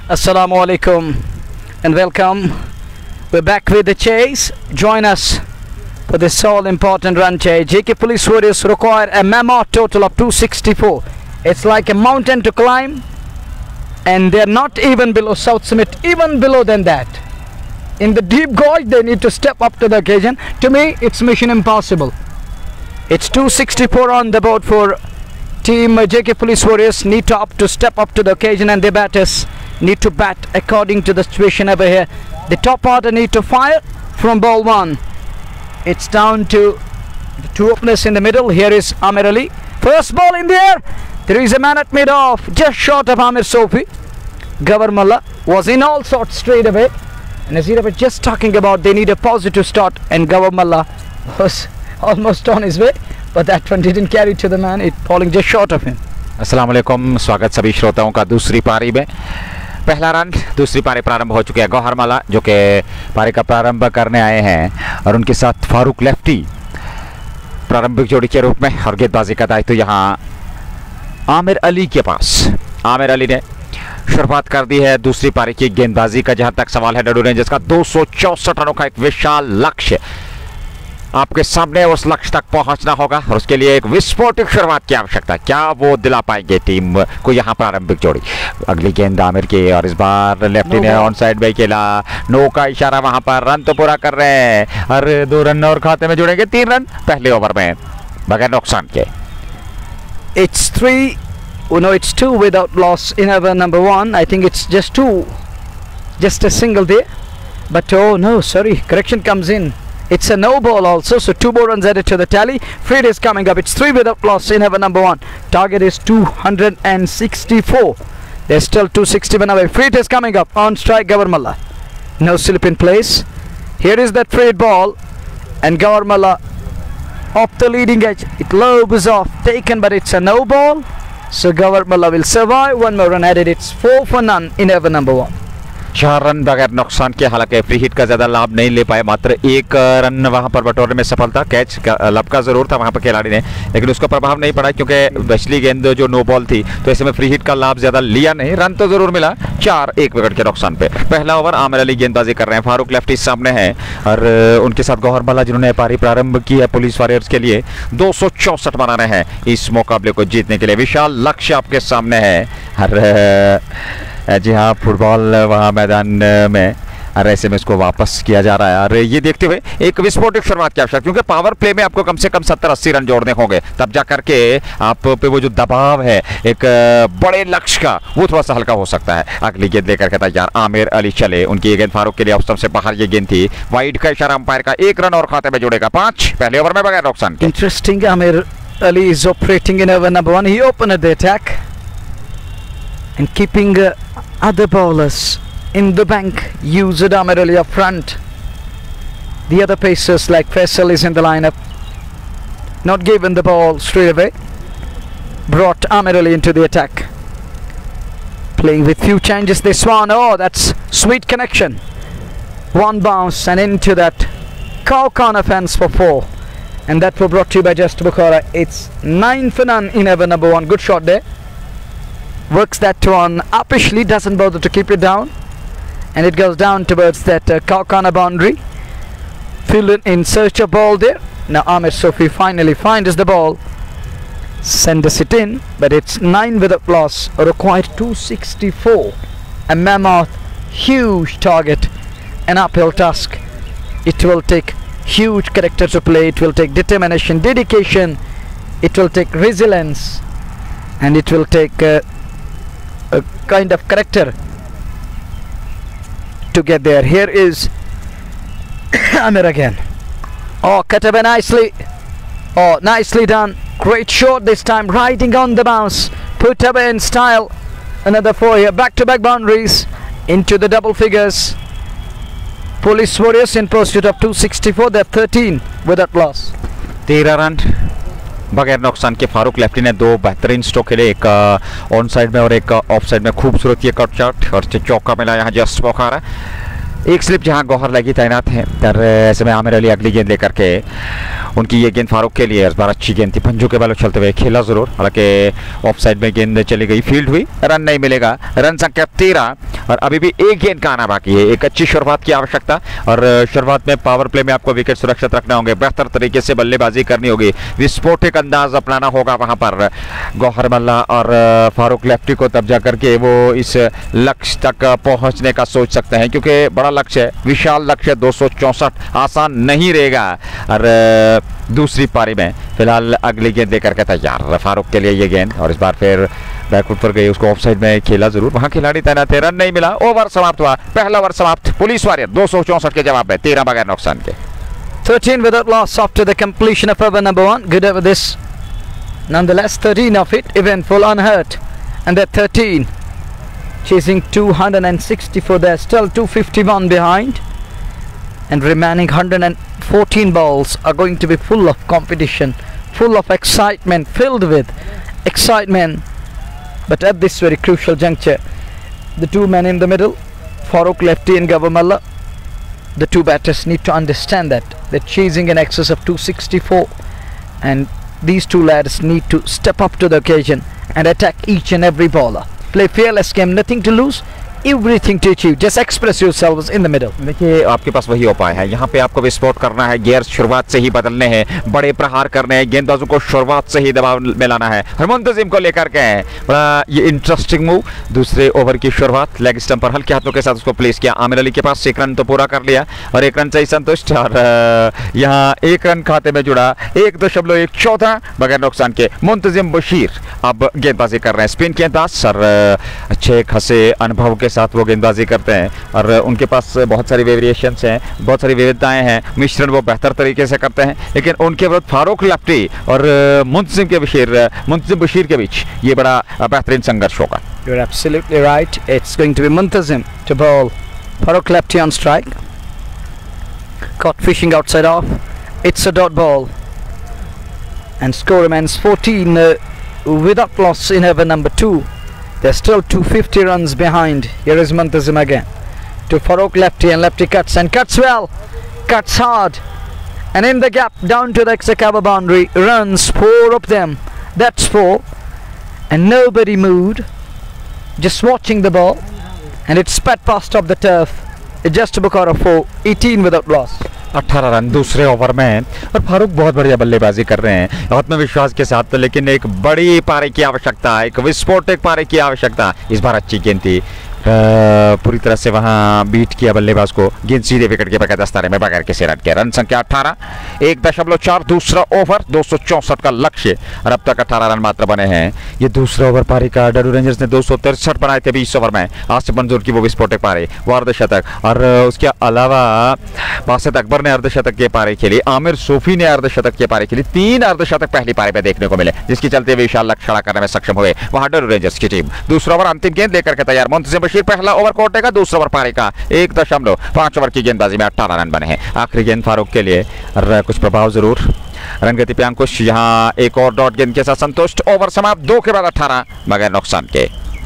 Assalamu alaikum and welcome. We're back with the chase. Join us for this all important run chase. JK Police Warriors require a mammoth total of 264. It's like a mountain to climb, and they're not even below South Summit, even below than that. In the deep gorge, they need to step up to the occasion. To me, it's mission impossible. It's 264 on the board for team JK Police Warriors. Need to step up to the occasion, and the batters need to bat according to the situation over here. The top order need to fire from ball one. It's down to the two openers in the middle. Here is Amir Ali. First ball in the air. There is a man at mid-off, just short of Amir Sofi. Gawar Malla was in all sorts straight away. And as we were just talking about, they need a positive start, and Gawar Malla was almost on his way, but that one didn't carry to the man. It falling just short of him. अस्सलाम वालेकुम, स्वागत सभी श्रोताओं का दूसरी पारी में। पहला रन, दूसरी पारी प्रारंभ हो चुकी है। गौहर माला जो कि पारी का प्रारंभ करने आए हैं और उनके साथ फारूक लेफ्टी प्रारंभिक जोड़ी के रूप में, और गेंदबाजी का दायित्व यहाँ आमिर अली के पास। आमिर अली ने शुरुआत कर दी है दूसरी पारी की गेंदबाजी का। जहां तक सवाल है डडू रेंजर्स का 264 रनों का एक विशाल लक्ष्य आपके सामने, उस लक्ष्य तक पहुंचना होगा और उसके लिए एक विस्फोटक शुरुआत की आवश्यकता है। क्या वो दिला पाएंगे टीम को यहाँ प्रारंभिक जोड़ी? अगली गेंद आमिर की, और इस बार लेफ्टी ने ऑन साइड में खेला। नो का इशारा वहां पर। रन तो पूरा कर रहे हैं और 2 रन और खाते में जुड़ेंगे। 3 रन पहले ओवर में बगैर नुकसान के। It's 3. Oh no, it's 2 without loss in over number 1. I think it's just 2. Just a single there. But oh no, sorry, correction comes in. It's a no ball also, so 2 more runs added to the tally. Freed is coming up. It's 3 without loss in over number 1. Target is 264. There's still 261 away. Freed is coming up. On strike, Gawar Malla. No slip in place. Here is that Freed ball, and Gawar Malla off the leading edge. It lobes off, taken, but it's a no ball. So Gawar Malla will survive. 1 more run added. It's 4 for none in over number 1. 4 run बगैर नुकसान के। हालांकि free hit का ज्यादा लाभ नहीं ले पाए, मात्र 1 रन वहां पर बटोरने में सफलता। कैच लपका जरूर था वहां पर खिलाड़ी ने, लेकिन उसका प्रभाव नहीं पड़ा क्योंकि पिछली गेंद जो नो बॉल थी, तो ऐसे में फ्री हिट का लाभ ज्यादा लिया नहीं। रन तो जरूर मिला 4, 1 विकेट के नुकसान पे। पहला ओवर आमिर अली गेंदबाजी कर रहे हैं। फारूक लेफ्टी सामने है और उनके साथ गौहर मल्ला जिन्होंने पारी प्रारंभ की है पुलिस वॉरियर्स के लिए। 264 बनाने हैं इस मुकाबले को जीतने के लिए। विशाल लक्ष्य आपके सामने है। और जी हाँ, फुटबॉल वहाँ मैदान में, और ऐसे में इसको वापस किया जा रहा है। और ये देखते हुए एक विस्फोटक शुरुआत की आवश्यकता, क्योंकि पावर प्ले में आपको कम से कम 70-80 रन जोड़ने होंगे, तब जा करके आप पे वो जो दबाव है एक बड़े लक्ष्य का, वो थोड़ा सा हल्का हो सकता है। अगली गेंद लेकर के तैयार आमिर अली चले। उनकी ये गेंद फारूक के लिए ऑफ स्टंप से बाहर ये गेंद थी। वाइड का इशारा अंपायर का। 1 रन और खाते में जुड़ेगा। 5 पहले ओवर में बगैर नुकसान। Interesting. Amir Ali is operating in over number 1. He opened the attack and keeping other bowlers in the bank. Used Amir Ali up front. The other pacers like Faisal is in the lineup. Not given the ball straight away. Brought Amir Ali into the attack. Playing with few changes this one. Oh, that's sweet connection. 1 bounce and into that cow corner fence for 4. And that was brought to you by Just Bukhara. It's 9 for none in over number 1. Good shot there. Works that one uppishly, doesn't bother to keep it down, and it goes down towards that cow corner boundary. Fielded in search of ball there. Now Amir Sofi finally finds the ball, sends it in, but it's 9 without loss. Required 264. A mammoth, huge target, an uphill task. It will take huge character to play. It will take determination, dedication. It will take resilience, and it will take a kind of character to get there. Here is Amir again. Oh, cut away nicely. Oh, nicely done. Great shot this time, riding on the bounce. Put away in style. Another 4 here. Back-to-back boundaries into the double figures. Police Warriors in pursuit of 264. They're 13 without loss. 13 run बगैर नुकसान के। Farooq lefty ने 2 बेहतरीन stroke खेले, एक on side में और एक ऑफ साइड में। खूबसूरत ये कट शॉट और चौका मिला यहाँ जस्ट बुखारा। एक स्लिप जहां गौहर लगी तैनात है, तर ऐसे में आमिर अली अगली गेंद लेकर के उनकी ये गेंद फारूक के लिए इस बार अच्छी गेंद थी, पंजों के बालों चलते हुए खेला जरूर, हालांकि ऑफ साइड में गेंद चली गई, फील्ड हुई, रन नहीं मिलेगा। रन संख्या 13 और अभी भी एक गेंद का आना बाकी है। एक अच्छी शुरुआत की आवश्यकता और शुरुआत में पावर प्ले में आपको विकेट सुरक्षित रखना होंगे, बेहतर तरीके से बल्लेबाजी करनी होगी, विस्फोटक अंदाज अपनाना होगा वहां पर गौहर मल्ला और फारूक लेफ्टी को, तब जाकर के वो इस लक्ष्य तक पहुंचने का सोच सकते हैं, क्योंकि बड़ा लक्ष्य है, विशाल लक्ष्य 264 आसान नहीं रहेगा। और दूसरी पारी में फिलहाल अगली गेंद लेकर के तैयार फारूक के लिए ये गेंद, और इस बार फिर बैकफुट पर गई, उसको ऑफ साइड में खेला जरूर, वहां खिलाड़ी तैनात थे, रन नहीं मिला, ओवर समाप्त हुआ, पहला ओवर समाप्त। पुलिस वारियर 264 के जवाब में 13 बगैर नुकसान के। 13 without loss after the completion of over number 1. Good over this. Nonetheless, 13 of it eventful, unhurt. And they're 13. Chasing 264. They're still 251 behind. And remaining 114 balls are going to be full of competition, full of excitement, filled with excitement. But at this very crucial juncture, the two men in the middle, Farooq lefty and Gawhar Malla, the two batters need to understand that they're chasing in excess of 264, and these two lads need to step up to the occasion and attack each and every bowler. Play fearless game, nothing to lose, everything to achieve. Just express yourselves in the middle. देखिए आपके पास वही उपाय है, यहाँ पे आपको विस्फोट करना है, गियर शुरुआत से ही बदलने हैं, बड़े प्रहार करने हैं, गेंदबाजों को शुरुआत से ही दबाव में लाना है। और मुंतजिम को लेकर के बड़ा ये इंटरेस्टिंग मूव, दूसरे ओवर की शुरुआत लेग स्टंप पर हल्के हाथों के साथ उसको प्लेस किया। आमिर अली के पास 1 रन तो पूरा कर लिया और 1 रन से ही संतुष्ट, और यहाँ 1 रन खाते में जुड़ा 1.14 बगैर नुकसान के। मुंतजिम बशीर अब गेंदबाजी कर रहे हैं, स्पिन गेंदबाज, और अच्छे खासे अनुभव के साथ वो गेंदबाजी करते हैं, और उनके पास बहुत सारी वेरिएशंस हैं, बहुत सारी विविधताएं हैं, मिश्रण वो बेहतर तरीके से करते हैं। लेकिन उनके विरुद्ध फारूक लेफ्टी और मुंतजिम बशीर के बीच ये बड़ा बेहतरीन संघर्ष होगा। You're absolutely right. It's going to be Muntazim to bowl. Farooq lefty on strike. Caught fishing outside off. It's a dot ball. And score remains 14 without loss in over number 2. They're still 250 runs behind. Here is Muntazim again. To Farooq lefty, and lefty cuts and cuts well. Cuts hard. And in the gap down to the extra cover boundary. Runs, 4 of them. That's 4. And nobody moved. Just watching the ball. And it spat past off the turf. It just a book out of 4. 18 without loss. 18 run दूसरे over में, और फारूक बहुत बढ़िया बल्लेबाजी कर रहे हैं आत्मविश्वास के साथ, लेकिन एक बड़ी पारी की आवश्यकता, एक विस्फोटक पारी की आवश्यकता। इस बार अच्छी गेंद थी, पूरी तरह से वहां बीट किया बल्लेबाज को, गेंद सीधे विकेट के बगैर दस्ताने में बगैर किसी रन के। रन संख्या 18, 1.4 दूसरा ओवर, 264 का लक्ष्य, और अब तक 18 रन मात्र बने हैं। ये दूसरा ओवर पारी का डरू रेंजर्स ने 263 बनाए थे 20 ओवर में। आसिफ मंजूर की वो विस्फोटक पारी, वो अर्धशतक, और उसके अलावा बासित अकबर ने अर्धशतक की पारी खेली, आमिर सूफी ने अर्धशतक की पारी खेली, 3 अर्धशतक पहली पारी में देखने को मिले, जिसके चलते विशाल लक्ष्य खड़ा करने में सक्षम हुए वहां डरू रेंजर्स की टीम। दूसरा ओवर अंतिम गेंद लेकर के तैयार मुंतजिम बशीर, पहला ओवर कोटेगा, दूसरा ओवर पारी का 1.5 ओवर की गेंदबाजी में 18 रन बने हैं। आखिरी गेंद फारूक के लिए, और कुछ प्रभाव जरूर, रन गति पे अंकुश, यहाँ एक और डॉट गेंद के साथ संतुष्ट। ओवर समाप्त, 2 के बाद 18 बगैर नुकसान के।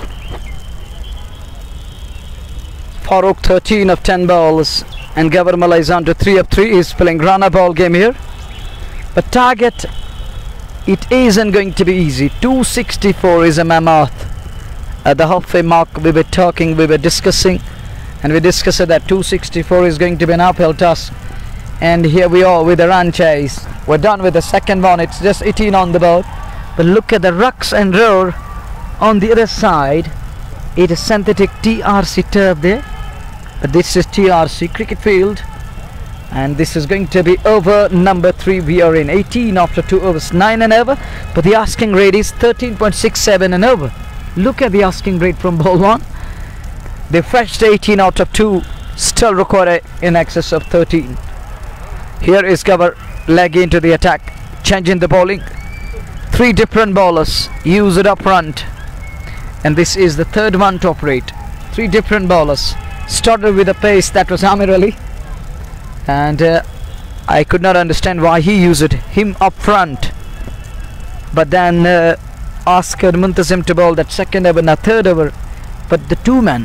Farooq 13 of 10 balls, and Gawhar Malla is on to 3 of 3. He's playing runner ball game here. But target, it isn't going to be easy. 264 is a mammoth. At the halfway mark we were talking, we were discussing, and we discussed that 264 is going to be an uphill task. And here we are with the run chase. We're done with the second one, it's just 18 on the board. But look at the rucks and roar on the other side. It is synthetic TRC turf there. But this is TRC cricket field. And this is going to be over number 3. We are in 18 after 2 overs, 9 and over. But the asking rate is 13.67 and over. Look at the asking rate from ball 1. They fetched 18 out of 2, still recorded in excess of 13. Here is Gawhar leg into the attack, changing the bowling. 3 different bowlers use it up front, and this is the third one to operate. 3 different bowlers started with a pace that was Amir Ali, and I could not understand why he used him up front, but then asked Muntazim to bowl that second over and a third over. But the 2 men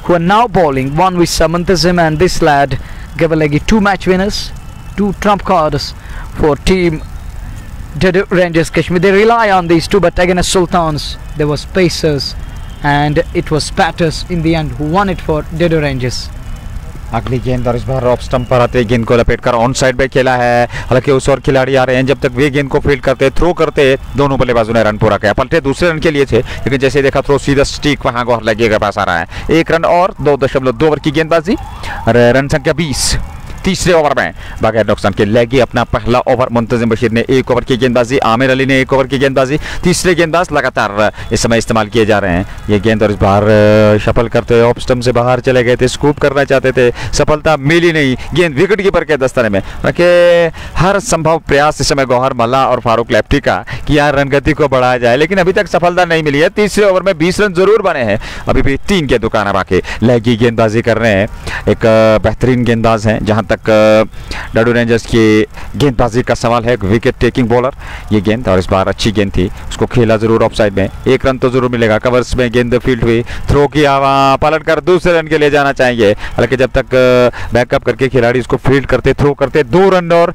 who are now bowling. One with Muntazim and this lad Gavalegi, 2 match winners, 2 trump cards for team Dedu Rangers Kashmir. They rely on these two, but against Sultans there was pacers and it was batters in the end who won it for Dedu Rangers. अगली गेंद और इस बार off stump पर आते गेंद को लपेटकर on side पे खेला है। हालांकि उस और खिलाड़ी आ रहे हैं, जब तक वे गेंद को फील्ड करते थ्रो करते दोनों बल्लेबाजों ने रन पूरा किया। पलटे दूसरे रन के लिए थे, लेकिन जैसे देखा थ्रो सीधा स्टिक वहां गौहर लगे के पास आ रहा है। 1 रन और 2.2 ओवर की गेंदबाजी और रन संख्या 20। तीसरे ओवर में बगैर नुकसान के लेगी अपना पहला ओवर। मुंतजिम बशीर ने 1 ओवर की गेंदबाजी, आमिर अली ने 1 ओवर की गेंदबाजी। तीसरे गेंदबाज लगातार इस समय इस्तेमाल किए जा रहे हैं। ये गेंद और इस बार शफल करते हुए ऑफ स्टंप से बाहर चले गए थे, स्कूप करना चाहते थे, सफलता मिली नहीं। गेंद विकेट कीपर के दस्ताने में, हर संभव प्रयास इस समय गौहर मल्ला और फारूक लेफ्टी का कि यार रन गति को बढ़ाया जाए, लेकिन अभी तक सफलता नहीं मिली है। तीसरे ओवर में 20 रन जरूर बने हैं, अभी भी 3 के दुकान बाकी। लेगी गेंदबाजी कर रहे हैं, एक बेहतरीन गेंदबाज हैं जहां तक डेडू रेंजर्स की गेंदबाजी का सवाल है। विकेट टेकिंग बॉलर ये गेंद और इस बार अच्छी गेंद थी, उसको खेला जरूर ऑफ साइड में। 1 रन तो जरूर मिलेगा। कवर्स में गेंद फील्ड हुई, थ्रो किया, वहां पलट कर दूसरे रन के लिए जाना चाहेंगे। हालांकि जब तक बैकअप करके खिलाड़ी इसको फील्ड करते थ्रो करते 2 रन और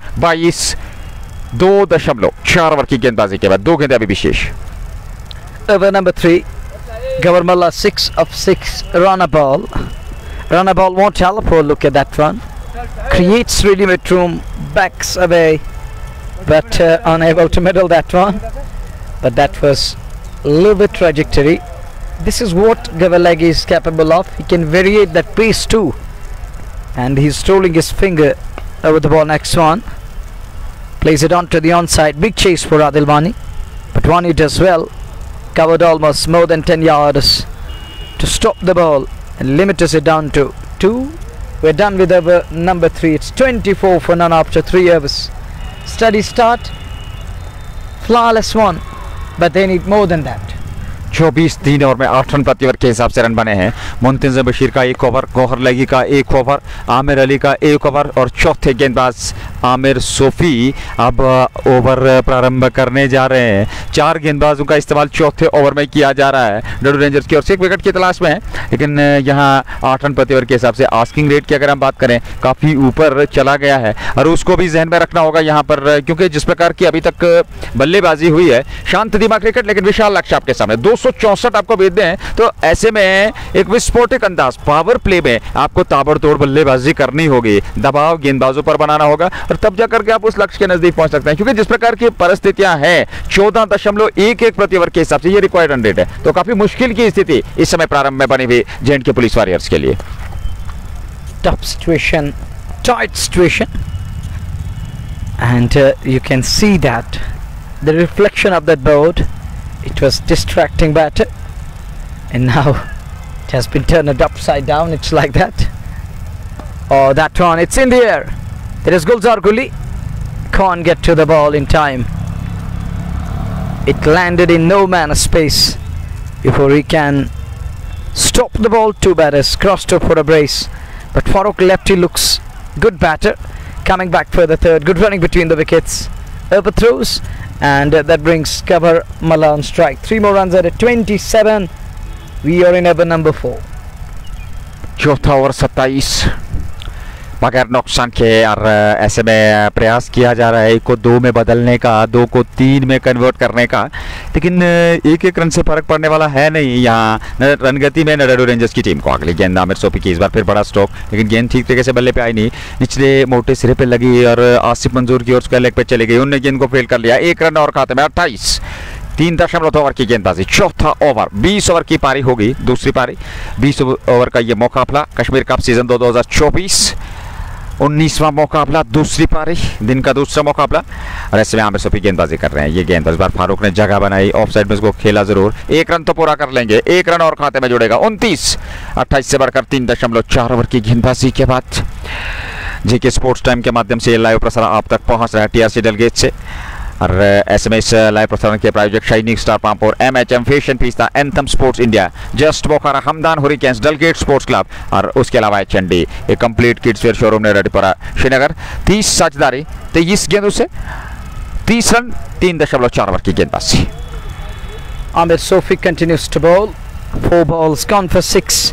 22.4 ओवर की गेंदबाजी के बाद 2 गेंदें अभी विशेष। Over number 3, Gavarmalla 6 of 6 run a ball. Run a ball won't help. Oh, look at that run. Creates really much room, backs away, but unable to middle that one. But that was a little bit trajectory. This is what Gavalegi is capable of. He can variate that pace too. And he's rolling his finger over the ball. Next one. Plays it on to the onside. Big chase for Adil Wani. But Wani does well. Covered almost more than 10 yards to stop the ball and limits it down to 2. We're done with over number 3. It's 24 for none after 3 overs. Steady start. Flawless one. But they need more than that. 24 3 over में 8 run प्रति over के हिसाब से run बने हैं। मुंतजिम बशीर का 1 over, Gauhar लगी का 1 ओवर, आमिर अली का 1 ओवर और चौथे गेंदबाज आमिर सोफी अब ओवर प्रारंभ करने जा रहे हैं। 4 गेंदबाजों का इस्तेमाल चौथे ओवर में किया जा रहा है। डेडू रेंजर्स की ओर से 1 विकेट की तलाश में है, लेकिन यहाँ 8 रन प्रति ओवर के हिसाब से आस्किंग रेट की अगर हम बात करें काफ़ी ऊपर चला गया है और उसको भी जहन में रखना होगा यहाँ पर, क्योंकि जिस प्रकार की अभी तक बल्लेबाजी हुई है, शांत दिमाग क्रिकेट लेकिन विशाल लक्ष्य आपके सामने। 264 आपको भेज दें तो ऐसे में एक विस्फोटक अंदाज पावर प्ले में आपको ताबड़तोड़ बल्लेबाजी करनी होगी, दबाव गेंदबाजों पर बनाना होगा और तब जाकर के आप उस लक्ष्य के नजदीक पहुंच सकते हैं। क्योंकि जिस प्रकार की परिस्थितियां हैं 14.11 प्रति ओवर के हिसाब से ये रिक्वायर्ड रन रेट है, तो काफी मुश्किल की स्थिति इस समय प्रारंभ में बनी हुई जेएंड के पुलिस वॉरियर्स के लिए। Tough situation, tight situation, and you can see that the reflection of that board, it was distracting batter, and now it has been turned upside down. It's like that. Oh, that one, it's in the air. There is Gulzar Guli, can't get to the ball in time. It landed in no man's space before he can stop the ball. 2 batters crossed up for a brace, but Farooq lefty looks good batter, coming back for the 3rd. Good running between the wickets, overthrows, and that brings Gavarmalla on strike. 3 more runs at 27. We are in over number 4. चौथा over 27 बगैर नुकसान के, और ऐसे में प्रयास किया जा रहा है 1 को 2 में बदलने का, 2 को 3 में कन्वर्ट करने का, लेकिन 1-1 रन से फर्क पड़ने वाला है नहीं यहाँ न रन गति में न डेडू रेंजर्स की टीम को। अगली गेंद आमिर सोफी की, इस बार फिर बड़ा स्ट्रोक, लेकिन गेंद ठीक तरीके से बल्ले पे आई नहीं, निचले मोटे सिरे पे लगी और आसिफ मंजूर की ओर उसका लेग पे चली गई, उन्होंने गेंद को फेल कर लिया। 1 रन और खाते में 28। 3.2 ओवर की गेंदबाजी, चौथा ओवर। 20 ओवर की पारी होगी, दूसरी पारी 20 ओवर का ये मुकाबला कश्मीर कप सीजन 2024, 19वां मुकाबला, दूसरी पारी, दिन का दूसरा मुकाबला, और ऐसे में आमिर सोफी गेंदबाजी कर रहे हैं। ये गेंद इस बार फारूक ने जगह बनाई, ऑफ साइड में इसको खेला जरूर। 1 रन तो पूरा कर लेंगे, 1 रन और खाते में जुड़ेगा। 29 28 से बढ़कर 3.4 ओवर की गेंदबाजी के बाद जेके स्पोर्ट्स टाइम के माध्यम से लाइव प्रसारण आप तक पहुंच रहा है टीआरसी डेलगेट से, और एसएमएस लाइव प्रसारण के प्रायोजक shining star Pampore, MHM fashion fiesta, anthem sports India, just Bokaro, Hamdan hurricanes, delegate sports club और उसके अलावा एचएनडी, एक कंप्लीट किड्स वेयर शोरूम ने रेडीपुरा श्रीनगर। 30 साझेदारी 23 गेंदों से 30 रन, 3.4 ओवर की गेंदबाजी। Amir Sofi continues to bowl. 4 balls gone for 6,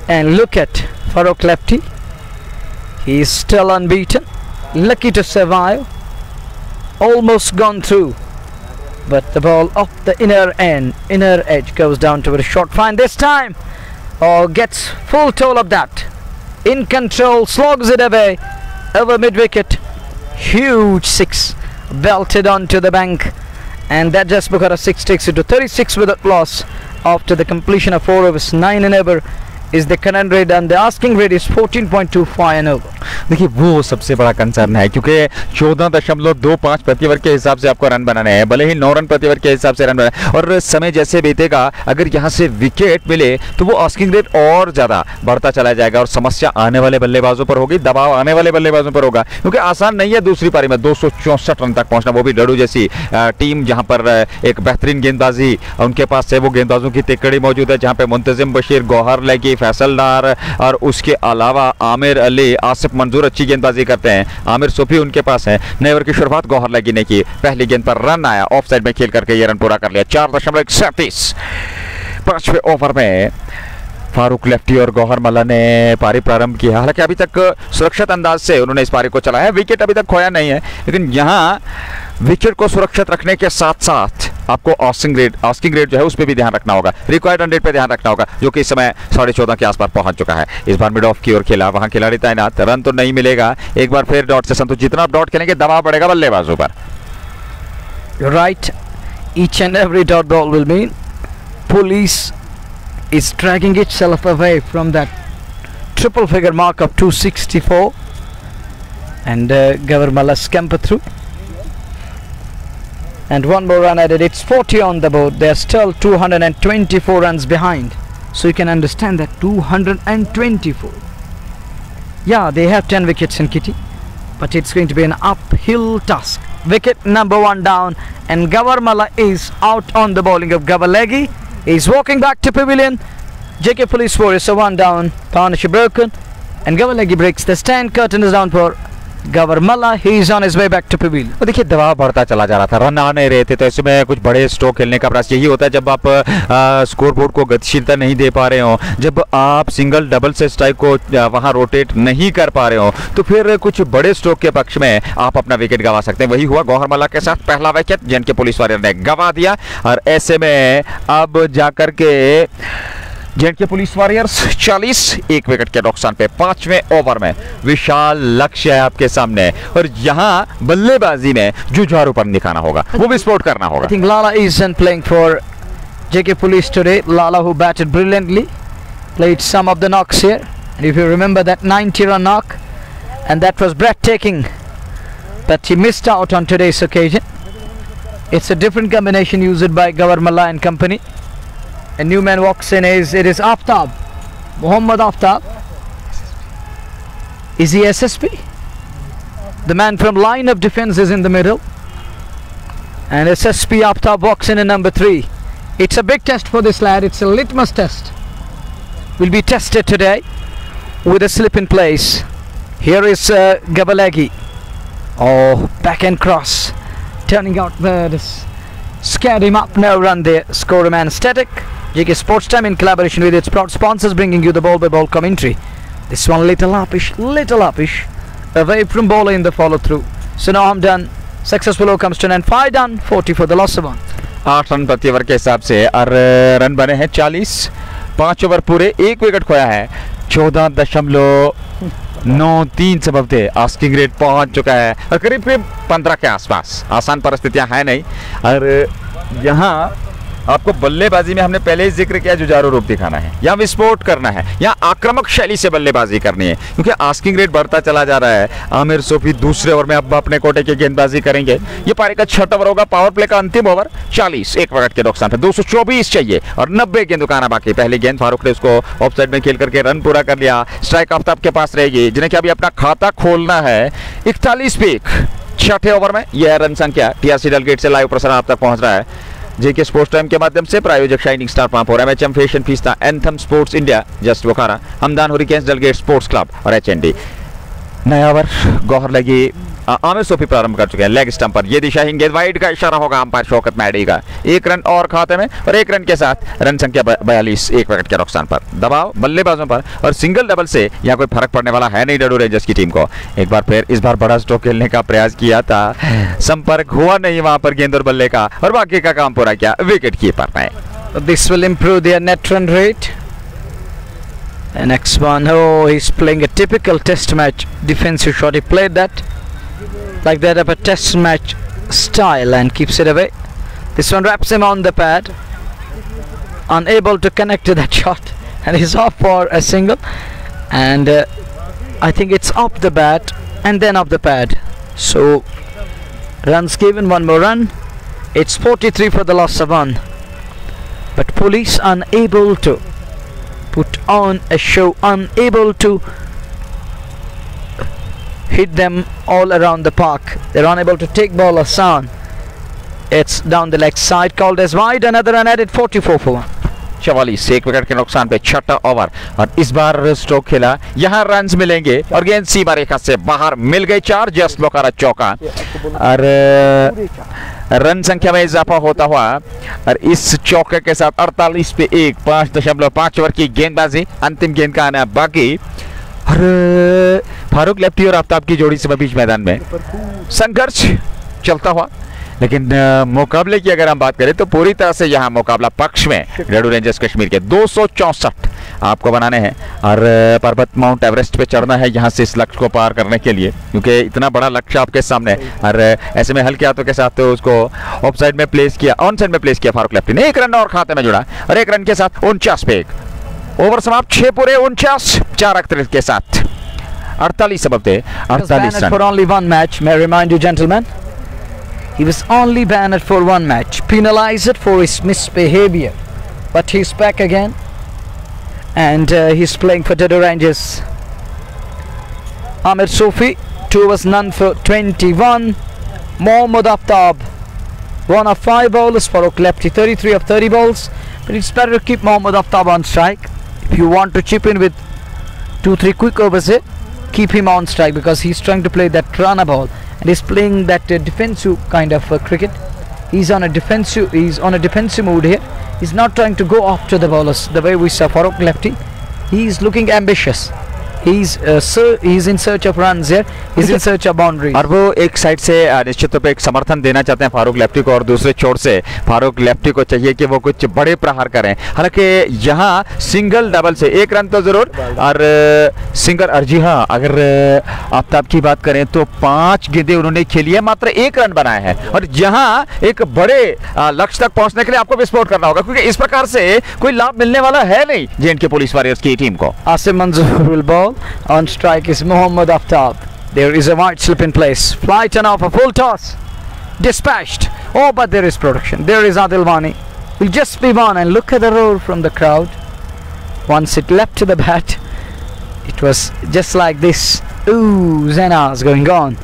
And look at Farouk Lefty. He is still unbeaten. Lucky to survive. Almost gone through. But the ball off the inner edge goes down to a short fine this time. Oh, gets full toll of that. In control, slogs it away over mid wicket. Huge six belted onto the bank, and that just because of 6 takes it to 36 without loss after the completion of 4 overs. 9 and over is the current rate, and the asking rate is 14.25 and over. देखिए वो सबसे बड़ा concern है, क्योंकि 14.25 प्रति over के हिसाब से आपको रन बनाने हैं, भले ही 9 रन प्रति ओवर के हिसाब से रन बनाए, और समय जैसे बीतेगा अगर यहाँ से विकेट मिले तो वो आस्किंग रेट और ज़्यादा बढ़ता चला जाएगा और समस्या आने वाले बल्लेबाजों पर होगी, दबाव आने वाले बल्लेबाजों पर होगा, क्योंकि आसान नहीं है दूसरी पारी में 264 रन तक पहुँचना, वो भी डडू जैसी टीम जहाँ पर एक बेहतरीन गेंदबाजी उनके पास है, वो गेंदबाजों की तिकड़ी मौजूद है, जहाँ पे मुंतजिम बशीर, गौहर लगी, फैसल डार और उसके अलावा आमिर अली, आसिफ मंजूर अच्छी गेंदबाजी करते हैं, आमिर सूफी उनके पास है। नए ओवर की शुरुआत गौहर लगी ने की, पहली गेंद पर रन आया, ऑफ साइड में खेल करके ये रन पूरा कर लिया। 4.37 पांचवें ओवर में फारूक लेफ्टी और गौहर मल्ला ने पारी प्रारंभ की है। हालांकि अभी तक सुरक्षित अंदाज से उन्होंने इस पारी को चलाया है, विकेट अभी तक खोया नहीं है, लेकिन यहाँ विकेट को सुरक्षित रखने के साथ साथ आपको आस्किंग रेट जो है उस पर भी ध्यान रखना होगा, रिक्वायर्ड रन रेट पे ध्यान रखना होगा, जो कि इस समय 14.5 के आसपास पहुंच चुका है। इस बार मिड ऑफ की ओर खेला, वहां खिलाड़ी तैनात, रन तो नहीं मिलेगा, एक बार फिर डॉट से संतोष, जितना आप डॉट खेलेंगे दबाव बढ़ेगा बल्लेबाजों पर। Right, each and every dot ball will mean police is dragging itself away from that triple figure mark of 264, and Gawar Malla scamper through, and one more run added. It's 40 on the board. They're still 224 runs behind, so you can understand that 224. Yeah, they have 10 wickets in kitty, but it's going to be an uphill task. Wicket number 1 down, and Gawar Malla is out on the bowling of Gavalegi. He's walking back to pavilion. JK Police Warriors, so 1 down, partnership broken, and Gavalegi breaks the stand. Curtain is down for Gawar Malla. He is on his way back to pavilion. तो देखिए दबाव बढ़ता चला जा रहा था, run आ नहीं रहे थे, तो इसमें कुछ बड़े स्ट्रोक खेलने का प्रयास यही होता है जब आप स्कोरबोर्ड को गतिशीलता नहीं दे पा रहे हो, जब आप सिंगल डबल से स्ट्राइक को वहां रोटेट नहीं कर पा रहे हो, तो फिर कुछ बड़े स्ट्रोक के पक्ष में आप अपना विकेट गंवा सकते हैं। वही हुआ गौहर मल्ला के साथ, पहला विकेट जेएनके पुलिस वारियर ने गंवा दिया, और ऐसे में अब जाकर के जेएनके पुलिस वॉरियर्स 40 एक विकेट के नुकसान पे 5वें ओवर में विशाल लक्ष्य है आपके सामने, और यहाँ बल्लेबाजी में जुझारूपन दिखाना होगा, वो भी स्पोर्ट करना होगा। I think Lala isn't playing for JK Police today. Lala, who batted brilliantly, played some of the knocks here, and if you remember that 90-run knock, and that was breathtaking, but he missed out on today's occasion. It's a different combination used by Gawar Malla and company. A new man walks in. It is Aftab, Muhammad Aftab. Is he SSP? The man from line of defense is in the middle, and SSP Aftab walks in at number 3. It's a big test for this lad. It's a litmus test. Will be tested today with a slip in place. Here is Gavalegi. Oh, backhand cross, turning out there. Scared him up. No run there. Score remains static. JK Sports Time in collaboration with its proud sponsors bringing you the ball by ball commentary. This one little uppish, away from bowler in the follow through. So now I'm done. Successful over comes to an end. 5 done, 40 for the loss of 1. 8 run प्रति over के हिसाब से, और run बने हैं 40, 5 over पूरे, 1 wicket खोया है, 14.93 सबब थे, आस्किंग रेट पहुंच चुका है और करीब 15 के आसपास। आसान परिस्थितियां हैं नहीं, और यहाँ आपको बल्लेबाजी में हमने पहले ही जिक्र किया, जुझारू रूप दिखाना है, या विस्फोट करना है, या आक्रामक शैली से बल्लेबाजी करनी है, क्योंकि आस्किंग रेट बढ़ता चला जा रहा है। आमिर सूफी दूसरे ओवर में अब अपने कोटे की गेंदबाजी करेंगे। ये पारी का 6वां ओवर होगा, पावर प्ले का अंतिम ओवर। 40 एक विकेट के नुकसान पे 224 चाहिए और 90 गेंद उकाना बाकी। पहली गेंद फारूक ने उसको ऑफ साइड में खेल करके रन पूरा कर लिया। स्ट्राइक आफ्ताब के पास रहेगी, जिन्हें कि अभी अपना खाता खोलना है। 41 पीक 6ठे ओवर में यह रन संख्या टीआरसी डेलगेट से लाइव प्रसारण आप तक पहुंच रहा है जेके स्पोर्ट्स टाइम के माध्यम से। प्रायोजक शाइनिंग स्टार पंप और MHM fashion fiesta, anthem sports India, just Bokaro, Hamdan hurricanes, delegate sports club और एचएनडी। नया ओवर गौहर लगी आमिर सोफी प्रारंभ कर चुके हैं लेग स्टंप पर। ये दिशाहीन गेंद, वाइड का इशारा होगा अंपायर शौकत मैडी का। 1 रन और खाते में और 1 रन के साथ रन संख्या 42 1 विकेट के नुकसान पर। दबाव बल्लेबाजों पर और सिंगल डबल से यहाँ कोई फर्क पड़ने वाला है नहीं डेडू रेंजर्स की टीम को। एक बार फिर इस बार बड़ा स्ट्रोक खेलने का प्रयास किया था, संपर्क हुआ नहीं वहां पर गेंद और बल्ले का, और बाकी का काम पूरा किया विकेट कीपर ने। This will improve their net run rate. The next one, oh, he's playing a typical test match defensive shot. He played that like that of a test match style and keeps it away. This one wraps him on the pad, unable to connect to that shot, and he's off for a single. And I think it's off the bat and then off the pad. So runs given, one more run. It's 43 for the loss of 1. But police unable to put on a show, unable to hit them all around the park. They're unable to take bowlers on. It's down the leg side, called as wide. Another run added, 44 for 1. 44 1 wicket के नुकसान पे छठा over, और इस बार stroke खेला। यहाँ runs मिलेंगे और गेंद सीमा रेखा से बाहर मिल गई 4, जस्ट बोकारा चौका, और रन संख्या में इजाफा होता हुआ और इस चौके के साथ 48 पे 1, 5.5 ओवर की गेंदबाजी, अंतिम गेंद का आना बाकी। और फारूक लेफ्टी और आफ्ताब की जोड़ी से बीच मैदान में संघर्ष चलता हुआ, लेकिन मुकाबले की अगर हम बात करें तो पूरी तरह से यहाँ मुकाबला पक्ष में डेडू रेंजर्स कश्मीर के 264 आपको बनाने हैं, और पर्वत माउंट एवरेस्ट पे चढ़ना है यहाँ से इस लक्ष्य को पार करने के लिए, क्योंकि इतना बड़ा लक्ष्य आपके सामने। और ऐसे में हल्के हाथों के साथ तो उसको ऑफ साइड में प्लेस किया, ऑन साइड में प्लेस किया फारूक लेफ्टी ने। 1 रन और खाते में जुड़ा, और 1 रन के साथ 49 पे 1 ओवर समाप्त। 6 पूरे 49, 4 अख्तरियत के साथ 48 सबब थे 48 run. For only one match, may I remind you gentlemen, he was only banned for one match, penalized for his misbehavior, but he's back again, and he's playing for Dedu Rangers. Amir Sofi, 2 overs none for 21. Mohammad Aftab, 1 of 5 bowlers. Farooq Lefty, 33 of 30 balls, but it's better to keep Mohammad Aftab on strike. If you want to chip in with 2-3 quick overs here, keep him on strike, because he's trying to play that runner ball, and he's playing that defensive kind of cricket. He's on a defensive mood here. He's not trying to go after the bowlers the way we saw Farooq Lefty. He's looking ambitious. He's in search of runs here. He's in search of boundaries. और वो एक side से निश्चित तौर पे एक समर्थन देना चाहते हैं फारूक लेफ्टी को, और दूसरे छोर से फारूक लेफ्टी को चाहिए कि वो कुछ बड़े प्रहार करें। हालांकि यहाँ सिंगल डबल से 1 रन तो जरूर, और सिंगल, और जी हाँ, अगर आफ्ताब की बात करें तो 5 गेंदें उन्होंने खेली है, मात्र 1 रन बनाए हैं, और यहाँ एक बड़े लक्ष्य तक पहुंचने के लिए आपको विस्फोट करना होगा, क्योंकि इस प्रकार से कोई लाभ मिलने वाला है नहीं J&K पुलिस वॉरियर्स की टीम को। Asim Manzoor will bowl. On strike is Mohammad Aftab. There is a wide slip in place. Flight and off, a full toss. Dispatched. Oh, but there is production. There is Adil Wani. Will just be one, and look at the roar from the crowd. Once it leapt to the bat, it was just like this. Ooh, Zenas going on.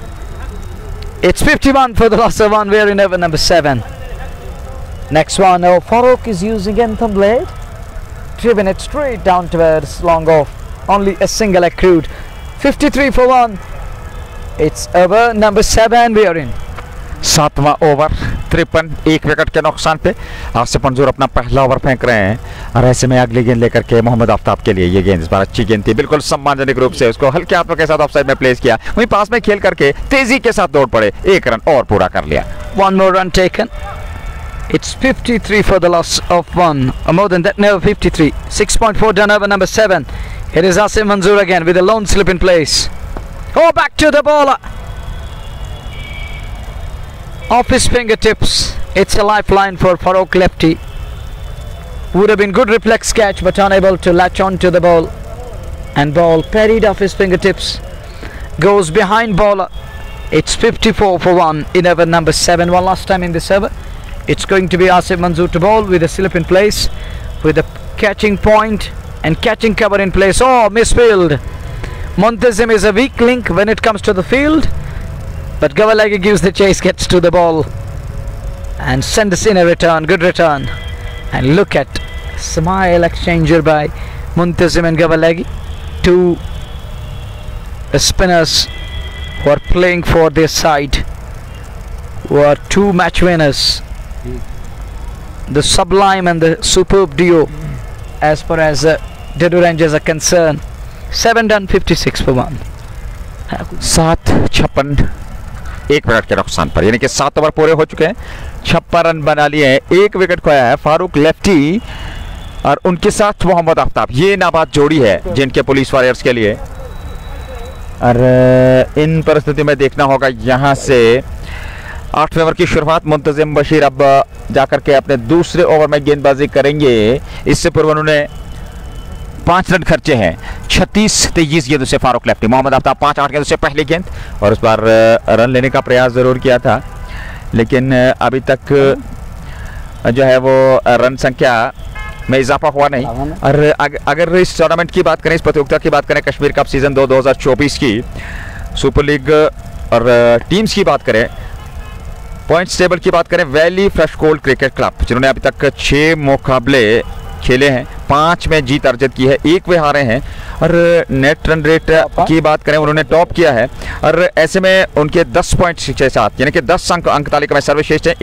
It's 51 for the loss of 1. We're in over number 7. Next one. Oh, Farooq is using Anthem blade. Driven it straight down towards long off. Only a single accrued. 53 for 1. It's over number 7. We are in. 7वां over 53 1 wicket के नुकसान पे आसिफ मंजूर अपना पहला over फेंक रहे हैं, और ऐसे में अगली गेंद लेकर के मोहम्मद आफ्ताब के लिए ये गेंद इस बार अच्छी गेंद थी, बिल्कुल सम्मानजनक रूप से उसको हल्के हाथों के साथ ऑफसाइड में प्लेस किया, वहीं पास में खेल करके तेजी के साथ दौड़ पड़े, 1 रन और पूरा कर लिया। 1 more run taken. It's 53 for the loss of 1. Or more than that, no, 53. 6.4 done over number 7. It is Asim Manzoor again with a lone slip in place. Oh, back to the bowler. Off his fingertips. It's a lifeline for Farooq Lefty. Would have been good reflex catch, but unable to latch on to the ball. And ball parried off his fingertips. Goes behind bowler. It's 54 for 1 in over number 7. One last time in this over. It's going to be Asim Manzoor to bowl with a slip in place, with a catching point and catching cover in place. Oh, misfield. Muntazim is a weak link when it comes to the field, but Gavalagi gives the chase, gets to the ball and sends in a return. Good return. And look at smile exchanger by Muntazim and Gavalagi, two spinners who are playing for their side, who are two match winners, the sublime and the superb duo as far as Dedu Rangers are concerned. 7 run 56 for 1. 7:56 1 wicket के नुकसान पर, यानी कि 7 over पूरे हो चुके हैं, 56 run बना लिए हैं, 1 विकेट खोया है फारूक लेफ्टी और उनके साथ मोहम्मद आफ्ताब। ये नाबाद जोड़ी है जिनके पुलिस वॉरियर्स के लिए। और इन परिस्थिति में देखना होगा यहाँ से 8वें ओवर की शुरुआत। मुंतजिम बशीर अब जाकर के अपने दूसरे ओवर में गेंदबाजी करेंगे। इससे पूर्व उन्होंने 5 रन खर्चे हैं 36-23 गेंदों से फारूक लेफ्टी। मोहम्मद आफ्ताब 5-8 गेंदों से पहली गेंद और उस बार रन लेने का प्रयास जरूर किया था, लेकिन अभी तक जो है वो रन संख्या में इजाफा हुआ नहीं। और अगर इस टूर्नामेंट की बात करें, इस प्रतियोगिता की बात करें, कश्मीर कप सीजन 2024 की सुपर लीग और टीम्स की बात करें, पॉइंट्स टेबल की बात करें, Valley Fresh Gold Cricket Club जिन्होंने अभी तक 6 मुकाबले खेले हैं, 5 में जीत अर्जित की है, 1 वे हारे हैं। और नेट रन रेट की बात करें, उन्होंने टॉप किया है और ऐसे में उनके 10 पॉइंट के साथ, यानी कि 10 अंक तालिका में सर्वश्रेष्ठ है।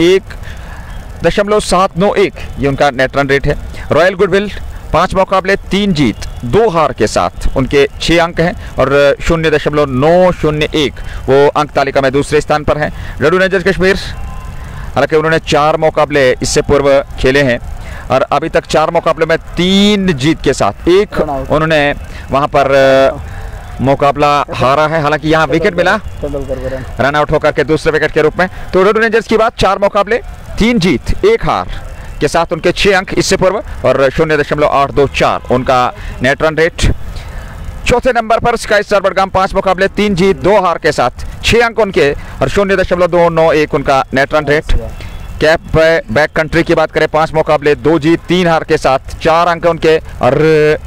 1.791 ये उनका नेट रन रेट है। रॉयल गुडविल 5 मुकाबले 3 जीत 2 हार के साथ उनके 6 अंक हैं और 0.901 वो अंक तालिका में दूसरे स्थान पर हैं। डेडू रेंजर्स कश्मीर, हालांकि उन्होंने 4 मुकाबले इससे पूर्व खेले हैं और अभी तक 4 मुकाबले में 3 जीत के साथ 1 उन्होंने वहां पर मुकाबला हारा है। हालांकि यहाँ विकेट मिला रन आउट होकर के दूसरे विकेट के रूप में। तो डेडू रेंजर्स की बात, 4 मुकाबले 3 जीत 1 हार के साथ उनके 6 अंक इससे पूर्व और 0.824 उनका नेट रन रेट। चौथे नंबर पर स्काई स्टार बडगाम 5 मुकाबले 3 जीत 2 हार के साथ 6 अंक उनके और 0.291 उनका net run rate. Cap Back Country की बात करें, 5 मुकाबले 2 जीत 3 हार के साथ 4 अंक उनके और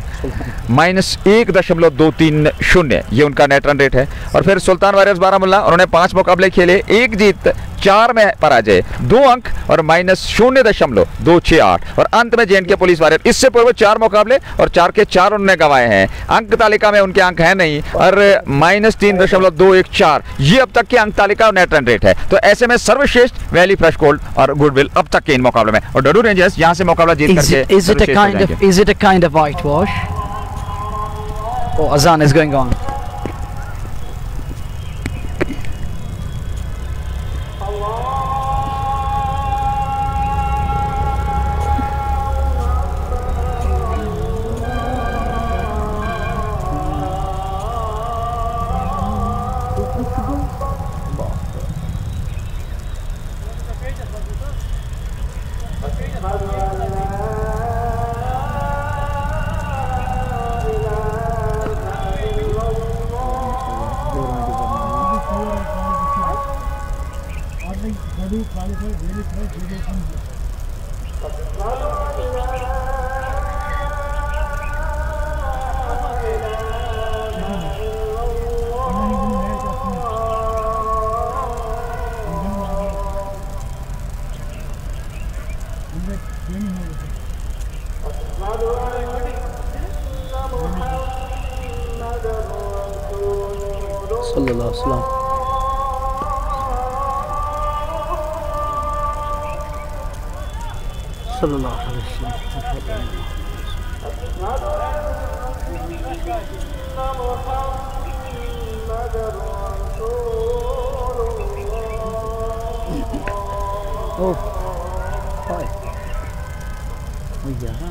-1.230 ये उनका नेट रन रेट है। और फिर सुल्तान वारियर्स बारामुल्ला, उन्होंने 5 मुकाबले खेले, 1 जीत 4 में पराजय 2 अंक और -0.268। और अंत में जेएनके पुलिस वॉरियर, इससे पूर्व 4 मुकाबले और 4 के 4 उन्होंने गंवाए हैं। अंक तालिका में उनके अंक है नहीं और -3.214 ये अब तक की अंक तालिका और नेट रन रेट है। तो ऐसे में सर्वश्रेष्ठ वैली फ्रेश गोल्ड और गुडविल अब तक के इन मुकाबले में, और डेडू रेंजर्स यहां से मुकाबला जीत करके is it a kind of whitewash? Oh, Azan is going on. Sallallahu alaihi wasallam. Sallallahu alaihi wasallam. Oh, hi. Oh yeah.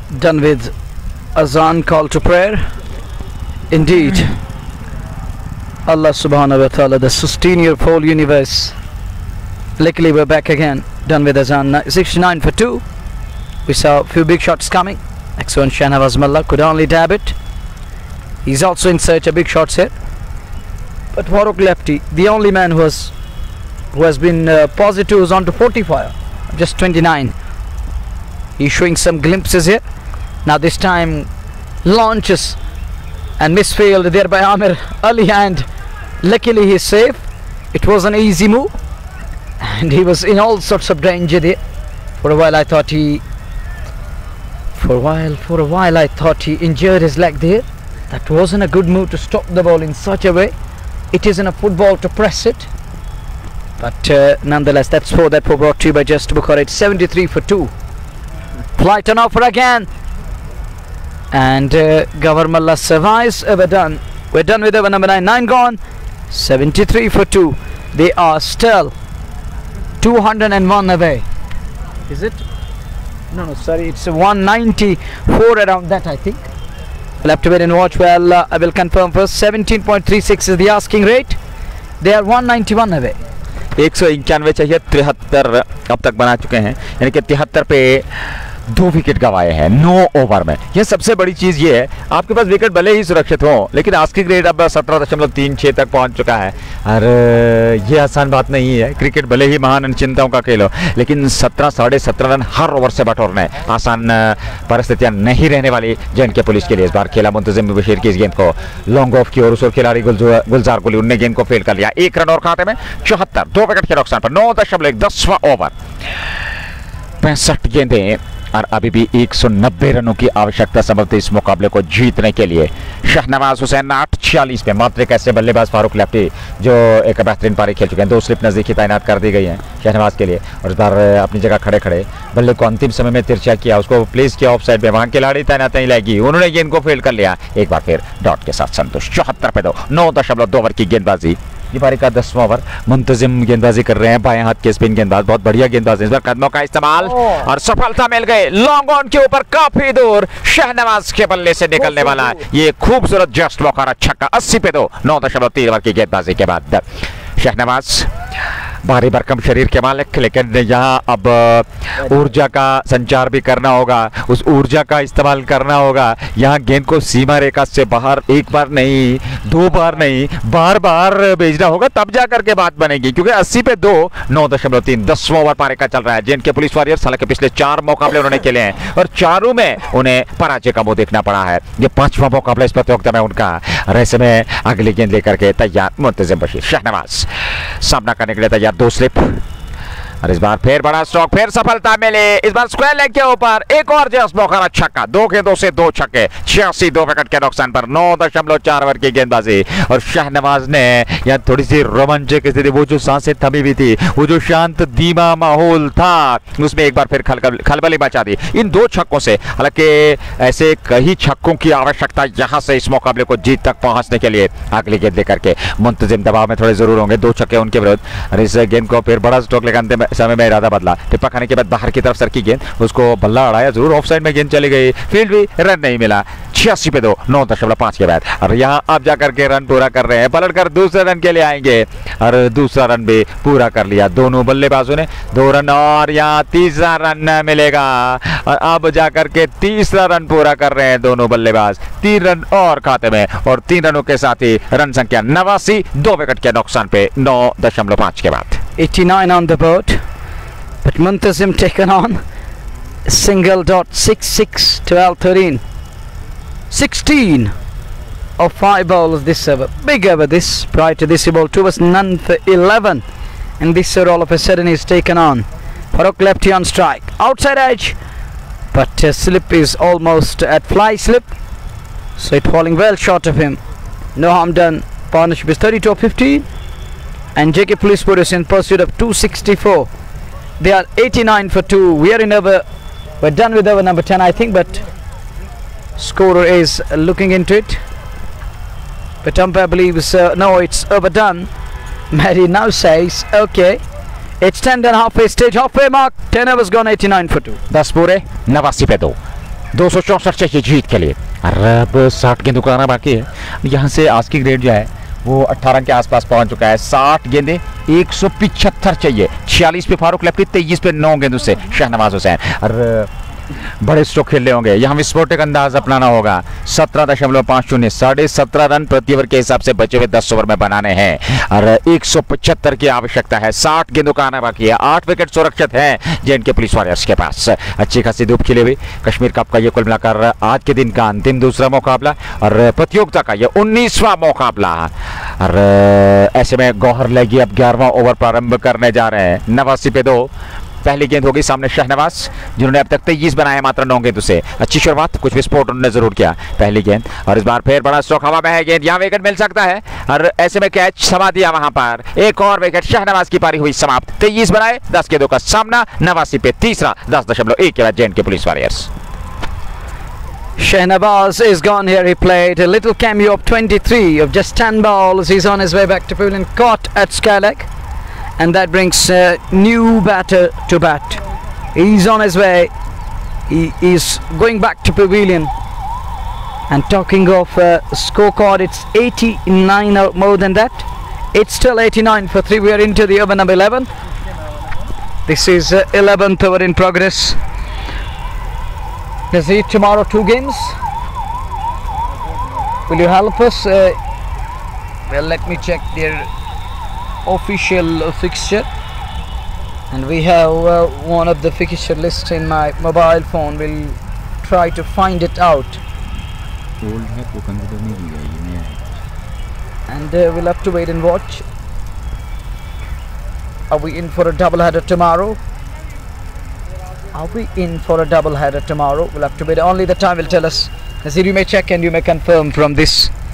done with azan call to prayer. Indeed, Allah subhanahu wa ta'ala, the sustainer of whole universe. Luckily we're back again, done with azan. 69 for 2. We saw a few big shots coming. Next one, Shahnawaz Mallah could only dab it. He's also in search of big shots here. But Farooq Lefty, the only man who has been positive, is on to 45, just 29. He's showing some glimpses here. Now this time launches and misfailed there by Amir Ali, and luckily he's safe. It was an easy move and he was in all sorts of danger there. For a while I thought he injured his leg there. That wasn't a good move to stop the ball in such a way. It isn't a football to press it. But nonetheless, that's 4 that were brought to you by Just Bukhari. It's 73 for 2. Flight on offer again. And Gawhar Mallah survives. We're done with over number 9. 9 gone. 73 for 2. They are still 201 away. Is it? No, sorry. It's 194 around that, I think. We'll have to wait and watch. Well, I will confirm first. 17.36 is the asking rate. They are 191 away. 191 चाहिए, 73 अब तक बना चुके हैं, यानी कि 73 पे 2 wicket गंवाए हैं 9 ओवर में। यह सबसे बड़ी चीज ये है, आपके पास विकेट भले ही सुरक्षित हो, लेकिन आस्किंग रेट अब 17.36 तक पहुंच चुका है। और ये आसान बात नहीं है। क्रिकेट भले ही महान अनिश्चितताओं का खेल हो, लेकिन 17 साढ़े 17 रन हर ओवर से बटोरने आसान परिस्थितियां नहीं रहने वाली J&K पुलिस के लिए। इस बार खेला मुंतजिम बशीर की इस गेंद को लॉन्ग ऑफ की, और उस खिलाड़ी गुलजार कुली, उनने गेंद को फेल कर लिया। 1 रन और खाते में 74, 2 विकेट के नुकसान पर 9.10वां ओवर, 65 गेंदें और अभी भी 190 रनों की आवश्यकता संभवतः इस मुकाबले को जीतने के लिए। शाहनवाज हुसैन 8:46 पे, मात्र एक ऐसे बल्लेबाज फारूक लेफ्टी जो एक बेहतरीन पारी खेल चुके हैं। 2 स्लिप नजदीकी तैनात कर दी गई हैं शाहनवाज के लिए, और इस बार अपनी जगह खड़े खड़े बल्ले को अंतिम समय में तिरछा किया, उसको प्लेस किया ऑफ साइड में। वहां खिलाड़ी तैनात नहीं लगी, उन्होंने गेंद को फेल कर लिया। एक बार फिर डॉट के साथ संतोष। 74 पे 2, 9.2 ओवर की गेंदबाजी। ये पारी का 10वां ओवर। मुंतजिम गेंदबाजी कर रहे हैं, बाएं हाथ के स्पिन गेंदबाज, बहुत बढ़िया गेंदबाज। इस बार कदमों का इस्तेमाल और सफलता मिल गई। लॉन्ग ऑन के ऊपर काफी दूर शाहनवाज के बल्ले से निकलने वाला ये खूबसूरत जस्ट बुखारा छक्का। 80 पे 2, 9.3 ओवर की गेंदबाजी के बाद शाहनवाज भारी भरकम शरीर के मालिक, लेकिन यहाँ अब ऊर्जा का संचार भी करना होगा, उस ऊर्जा का इस्तेमाल करना होगा। यहाँ गेंद को सीमा रेखा से बाहर 1 बार नहीं, 2 बार नहीं, बार बार भेजना होगा, तब जाकर के बात बनेगी। क्योंकि 80 पे 2, 9.3, 10वां ओवर पारी का चल रहा है। J&K पुलिस वॉरियर्स हालांकि पिछले 4 मुकाबले उन्होंने खेले हैं और चारों में उन्हें पराजय का मुंह देखना पड़ा है। ये 5वां मुकाबला इस प्रतियोगिता में उनका। और ऐसे में अगली गेंद लेकर के तैयार मुंतजिम बशीर। शाहनवाज सामना करने के लिए तैयार, 2 स्लिप, और इस बार फिर बड़ा स्ट्रोक, फिर सफलता मिले। इस बार स्क्वायर लेग के ऊपर एक और जस्ट बुखारा छक्का। 2 गेंदों से 2 छक्के, 86, 2 विकेट के नुकसान पर 9.4 ओवर की गेंदबाजी। और शाहनवाज ने यहाँ थोड़ी सी रोमांचक स्थिति, वो जो सांसें थमी हुई थी, वो जो शांत धीमा माहौल था, उसमें एक बार फिर खलबली मचा दी इन 2 छक्कों से। हालांकि ऐसे कई छक्कों की आवश्यकता यहाँ से इस मुकाबले को जीत तक पहुंचने के लिए। अगली गेंद लेकर के मुंतजिम दबाव में थोड़े जरूर होंगे, 2 छक्के उनके विरुद्ध। और इस गेंद को फिर बड़ा स्ट्रोक लेकर समय में इरादा बदला, टिप्पा खाने के बाद बाहर की तरफ सरकी गेंद, उसको बल्ला अड़ाया जरूर, ऑफ साइड में गेंद चली गई, फील्ड भी, रन नहीं मिला। 86 पे 2, 9.5 के बाद। और यहाँ अब जाकर के रन पूरा कर रहे हैं, पलट कर दूसरे रन के लिए आएंगे, और दूसरा रन भी पूरा कर लिया दोनों बल्लेबाजों ने। 2 रन और यहाँ तीसरा रन मिलेगा, और अब जाकर के तीसरा रन पूरा कर रहे हैं दोनों बल्लेबाज। 3 रन और खाते में, और 3 रनों के साथ ही रन संख्या 89, 2 विकेट के नुकसान पे 9.5 के बाद। 89 on the board. But Muntazim taken on single dot 6-6, 12-13, 16 of 5 bowls this over. Big over this. Prior to this he bowled 2 was none for 11, and this over all of a sudden is taken on. Farooq lefty on strike, outside edge, but slip is almost at fly slip, so it falling well short of him. No harm done. Partnership is 32 of 15, and J&K Police Force in pursuit of 264. They are 89 for 2. We are in over. We're done with over number 10, I think, but scorer is looking into it. But umpire believes no, it's overdone. Mary now says, okay, it's 10 and halfway stage, halfway mark. 10 overs gone, 89 for 2. 10 पूरे 89 पे 2, 264 चाहिए जीत के लिए। अरे अब 60 गेंदों का आना बाकी है। यहाँ से आस्किंग रेट जो है वो 18 के आसपास पहुंच चुका है। 60 गेंदें 175 चाहिए। 46 पे फारूक लेफ्टी, 23 पे 9 गेंदों से शहनवाज हुसैन। और बड़े स्ट्रोक खेलने होंगे, यहाँ विस्फोटक अंदाज अपनाना होगा। 17.50, 17.5 रन प्रति ओवर के हिसाब से बचे हुए 10 ओवर में बनाने हैं और 175 की आवश्यकता है। 60 गेंदों का आना बाकी है। 8 विकेट सुरक्षित हैं जे&के पुलिस वॉरियर्स के पास। अच्छी खासी धूप खिली हुई कश्मीर कप का ये कुल मिलाकर आज के दिन का अंतिम दूसरा मुकाबला और प्रतियोगिता का ये 19वां मुकाबला। और ऐसे में गौहर लेगी अब 11वां ओवर प्रारंभ करने जा रहे हैं। 89 पे 2। पहली गेंद होगी सामने शहनवाज, जिन्होंने अब तक 23 बनाए मात्र 9 गेंदों से। अच्छी शुरुआत, कुछ विस्फोट उन्होंने जरूर किया। पहली गेंद और इस बार फिर बड़ा स्ट्रोक हवा में है। गेंद यहाँ विकेट मिल सकता है और ऐसे में कैच समा दिया वहां पर। एक और विकेट, शहनवाज की पारी हुई समाप्त। 23 बनाए, 10 गेंदों का सामना। 89 पे तीसरा, 10.1 के बाद J&K police warriors. Shahnawaz is gone here. He played a little cameo of 23 of just 10 balls. He's on his way back to pavilion, caught at Skyleg, and that brings new batter to bat. He's on his way. He is going back to pavilion. And talking of scorecard, it's 89 or more than that. It's still 89 for 3. We are into the over number 11. This is 11th over in progress. Let's see tomorrow 2 games. Will you help us? Well, let me check their official fixture, and we have one of the fixture lists in my mobile phone. We'll try to find it out, and we'll have to wait and watch. Are we in for a double header tomorrow? Are we in for a double header tomorrow? We'll have to wait. Only the time will tell us. Nazir, you may check and you may confirm from this.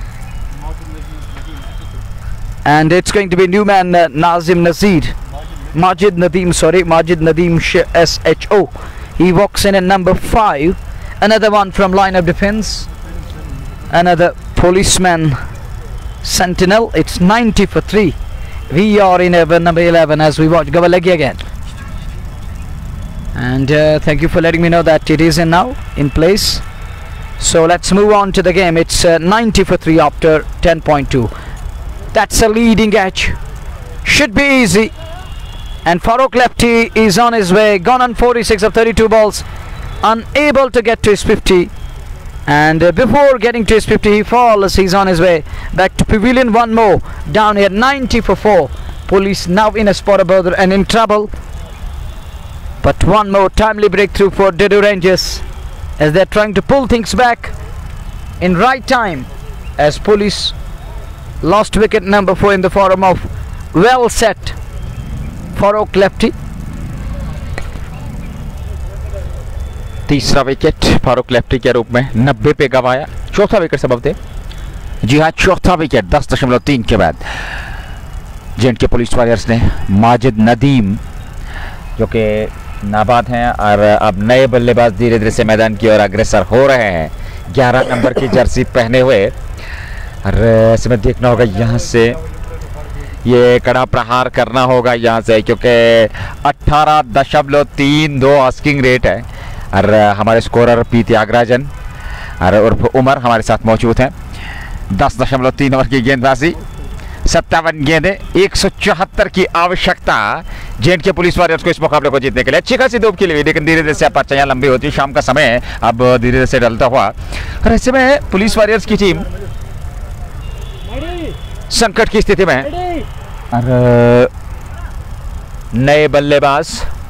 And it's going to be new man Nazim Nazir. Majid Nadeem, sorry, Majid Nadeem SHO. He walks in at number 5. Another one from line of defense. Another policeman sentinel. It's 90 for 3. We are in over number 11 as we watch Gavalagi again. And thank you for letting me know that it is in now in place. So let's move on to the game. It's 90 for 3 after 10.2. That's a leading edge. Should be easy. And Farooq Lefty is on his way. Gone on 46 of 32 balls. Unable to get to his 50. And before getting to his 50, he falls. He's on his way back to pavilion. One more down here. 90 for 4. Police now in a spot of bother and in trouble. But one more timely breakthrough for Didu Rangers as they're trying to pull things back in right time as police lost wicket number 4 in the form of well set Farooq Lefty. तीसरा wicket Farooq Lefty के रूप में 90 पे गवाया। चौथा wicket सबब थे। जी हाँ, चौथा विकेट 10.3 के बाद जे&के पुलिस वॉरियर्स ने माजिद नदीम जो कि नाबाद हैं और अब नए बल्लेबाज धीरे धीरे से मैदान की ओर अग्रसर हो रहे हैं। 11 नंबर की जर्सी पहने हुए और ऐसे में देखना होगा यहाँ से ये कड़ा प्रहार करना होगा यहाँ से, क्योंकि 18.32 आस्किंग रेट है। और हमारे स्कोरर पी त्यागराजन और उर्फ उमर हमारे साथ मौजूद हैं। 10.3 ओवर की गेंदबाजी, 57 गेंदें, 174 की आवश्यकता जे&के पुलिस वॉरियर्स को इस मुकाबले को जीतने के लिए। अच्छी खासी धूप खिली हुई, लेकिन धीरे धीरे से पर्चियां लंबी होती है। शाम का समय है, अब धीरे धीरे से ढलता हुआ और ऐसे में पुलिस वॉरियर्स की टीम संकट की स्थिति में और नए बल्लेबाज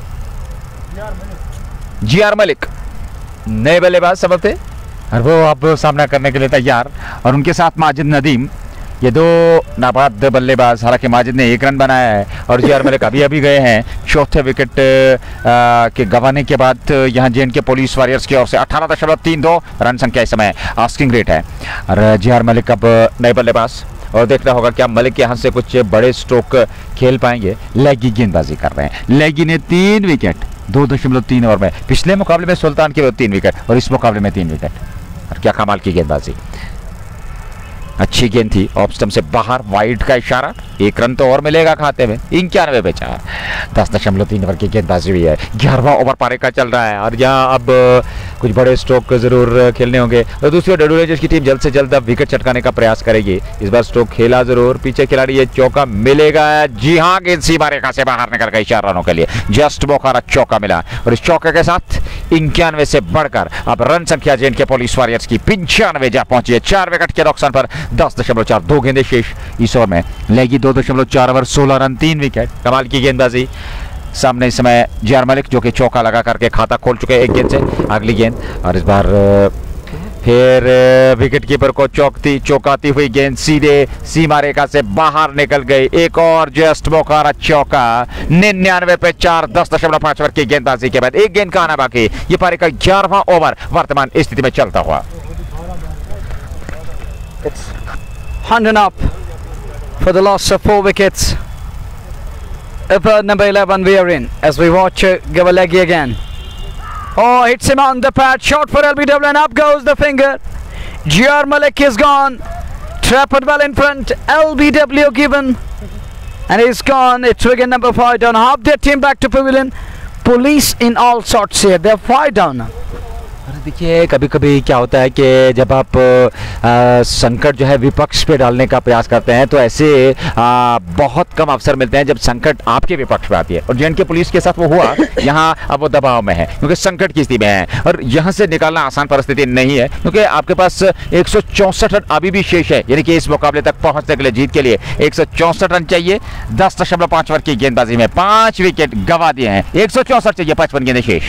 जीआर मलिक नए बल्लेबाज सबब थे और वो अब सामना करने के लिए तैयार और उनके साथ माजिद नदीम, ये 2 नाबाद बल्लेबाज। हालांकि माजिद ने 1 रन बनाया है और जीआर मलिक अभी गए हैं। चौथे विकेट के गंवाने के बाद यहाँ जे&के पुलिस वॉरियर्स की ओर से 18.32 रन संख्या इस समय आस्किंग रेट है और जीआर मलिक अब नए बल्लेबाज और देखना होगा क्या मलिक यहाँ से कुछ बड़े स्ट्रोक खेल पाएंगे। लेगी गेंदबाजी कर रहे हैं। लेगी ने 3 विकेट 2.3 ओवर में। पिछले मुकाबले में सुल्तान के 3 विकेट और इस मुकाबले में 3 विकेट। और क्या कमाल की गेंदबाजी, अच्छी गेंद थी ऑफ स्टंप से बाहर, वाइड का इशारा। 1 रन तो और मिलेगा खाते में। 91 पे 4, 10.3 ओवर की गेंदबाजी हुई है। 11वां ओवर पारी का चल रहा है और यहाँ अब कुछ बड़े स्ट्रोक जरूर खेलने होंगे। और दूसरी ओर डब्ल्यूएचएस की टीम जल्द से जल्द अब विकेट चटकाने का प्रयास करेगी। इस बार स्ट्रोक खेला जरूर, पीछे खिलाड़ी ये चौका मिलेगा। जी हाँ, गेंद सीमा रेखा से बाहर निकल गई 4 रनों के लिए। जस्ट मौका चौका मिला और इस चौके के साथ 91 से बढ़कर अब रन संख्या जेएनके पुलिस वॉरियर्स की 95 जा पहुंची है। 4 विकेट के नुकसान पर 10.4 2 गेंदें शेष इस ओवर में। लेगी 2.4 ओवर 16 रन 3 विकेट। कमाल की गेंदबाजी। सामने इस समय JR मलिक जो कि चौका लगा करके खाता खोल चुके हैं एक गेंद से। अगली गेंद और इस बार फिर विकेट कीपर को चौकाती हुई गेंद सीधे सीमा रेखा से बाहर निकल गई। एक और जस्ट मौका चौका 99 पे 4 10.5 ओवर की गेंदबाजी के बाद एक गेंद का आना बाकी। ये पारी का 11वां ओवर वर्तमान स्थिति में चलता हुआ। 100 up for the loss of 4 wickets. Over number 11 we are in as we watch Gavalagi again. Oh, hits him on the pad, shot for LBW and up goes the finger. JR Malik is gone. Trapped well in front, LBW given. And he's gone. It's wicket number 5 down. Half their team back to pavilion. Police in all sorts here. They're 5 down now. देखिए कभी कभी क्या होता है कि जब आप संकट जो है विपक्ष पे डालने का प्रयास करते हैं तो ऐसे बहुत कम अवसर मिलते हैं जब संकट आपके विपक्ष पे आती है। और जेएनके पुलिस के साथ वो हुआ। यहाँ अब वो दबाव में है क्योंकि संकट की स्थिति में है और यहाँ से निकालना आसान परिस्थिति नहीं है क्योंकि आपके पास 164 रन अभी भी शेष है। यानी कि इस मुकाबले तक पहुंचने के लिए, जीत के लिए 164 रन चाहिए। 10.5 ओवर की गेंदबाजी में 5 विकेट गंवा दिए हैं। 164 चाहिए, 55 गेंदें शेष।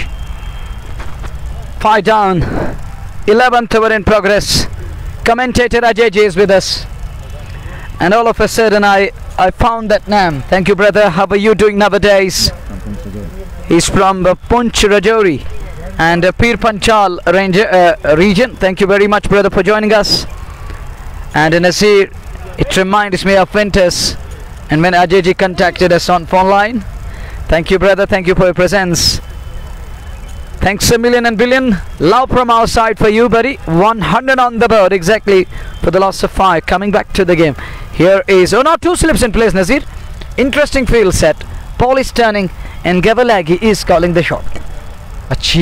5 down, 11th over in progress. Commentator Ajay J is with us, and all of a sudden I found that name. Thank you, brother. How are you doing nowadays? He's from Punch Rajouri and Pir Panchal region. Thank you very much, brother, for joining us. And Nasir, it reminds me of winters, and when Ajay Ji contacted us on phone line. Thank you, brother. Thank you for your presence. Thanks a million and billion. Love from our side for you, buddy. 100 on the board exactly for the loss of 5. Coming back to the game. Here is, oh no, 2 slips in place, Nazir. Interesting field set. Ball is turning and Gavalagi is calling the shot. अच्छी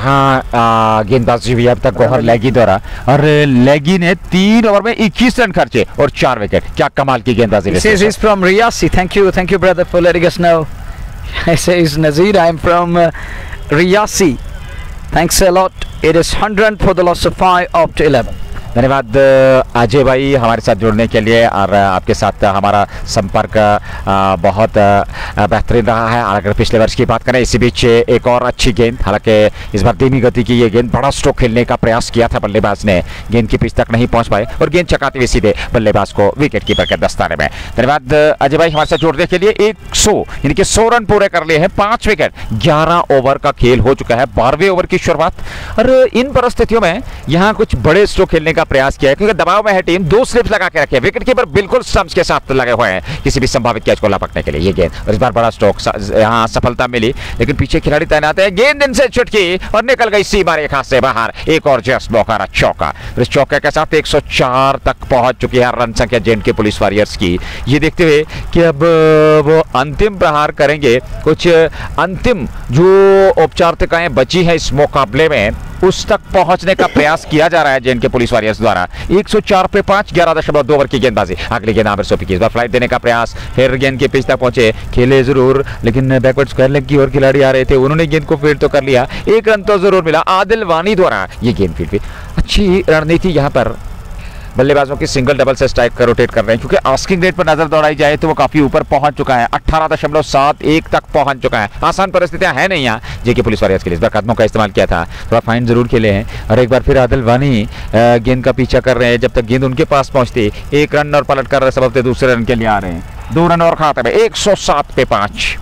यहाँ गेंदबाजी हुई अब तक गौहर लैगी द्वारा और लैगी ने 3 over में 21 रन खर्चे और 4 विकेट। क्या कमाल की गेंदबाजी। He says he's from Riyasi. Thank you brother for letting us know. I says Nazir, I'm from Riyasi. Thanks a lot. It is 100 for the loss of 5 up to 11. धन्यवाद अजय भाई हमारे साथ जुड़ने के लिए और आपके साथ हमारा संपर्क बहुत बेहतरीन रहा है। अगर पिछले वर्ष की बात करें इसी बीच एक और अच्छी गेंद, हालांकि इस बार धीमी गति की ये गेंद, बड़ा स्ट्रोक खेलने का प्रयास किया था बल्लेबाज ने, गेंद की पिच तक नहीं पहुंच पाए और गेंद चकाते हुए सीधे बल्लेबाज को विकेट कीपर के दस्ताने में। धन्यवाद अजय भाई हमारे साथ जुड़ने के लिए। 100 यानी कि 100 रन पूरे कर लिए हैं, 5 विकेट, 11 ओवर का खेल हो चुका है, 12वें ओवर की शुरुआत। और इन परिस्थितियों में यहाँ कुछ बड़े स्ट्रोक खेलने का प्रयास किया है क्योंकि दबाव में है टीम। 2 स्लिप्स लगा के रखे, विकेट कीपर बिल्कुल स्टंप्स के साथ लगे हुए हैं किसी भी संभावित कैच को लपकने के लिए। ये गेंद और इस बार बड़ा स्ट्रोक, यहां सफलता मिली लेकिन पीछे खिलाड़ी तैनात है। गेंद इनसे छुटकी और निकल गई सीमा रेखा से बाहर। एक और जस्ट मौका चौका। इस चौके के साथ 104 तक पहुंच चुकी है रन संख्या जेएनके पुलिस वॉरियर्स की। ये देखते हुए कि अब वो अंतिम प्रहार करेंगे, कुछ अंतिम जो औपचारिकताएं बची है इस मुकाबले में उस तक पहुंचने का प्रयास किया जा रहा है जेएनके पुलिस वॉरियर्स द्वारा। 104 पे 5, 11.2 ओवर की गेंदबाजी। अगली गेंद आमिर सोफी की, इस बार फ्लाइट देने का प्रयास, फिर गेंद के पिच तक पहुंचे, खेले जरूर लेकिन बैकवर्ड स्क्वायर लेग की ओर खिलाड़ी आ रहे थे, उन्होंने गेंद को फील्ड तो कर लिया, 1 रन तो जरूर मिला आदिल वानी द्वारा। ये गेंद फील्ड पे अच्छी रणनीति यहाँ पर बल्लेबाजों की सिंगल डबल से स्ट्राइक कर रोटेट कर रहे हैं क्योंकि आस्किंग रेट पर नजर दौड़ाई जाए तो वो काफी ऊपर पहुंच चुका है, 18.71 तक पहुंच चुका है। आसान परिस्थितियां हैं नहीं यहाँ जेके पुलिस वॉरियर्स के लिए। इस बार कदमों का इस्तेमाल किया था, थोड़ा फाइन जरूर खेले हैं और एक बार फिर आदिल वानी गेंद का पीछा कर रहे हैं। जब तक गेंद उनके पास पहुंचती 1 रन और पलट कर सबब दूसरे रन के लिए आ रहे हैं। 2 रन और खाते में 107 पे 5।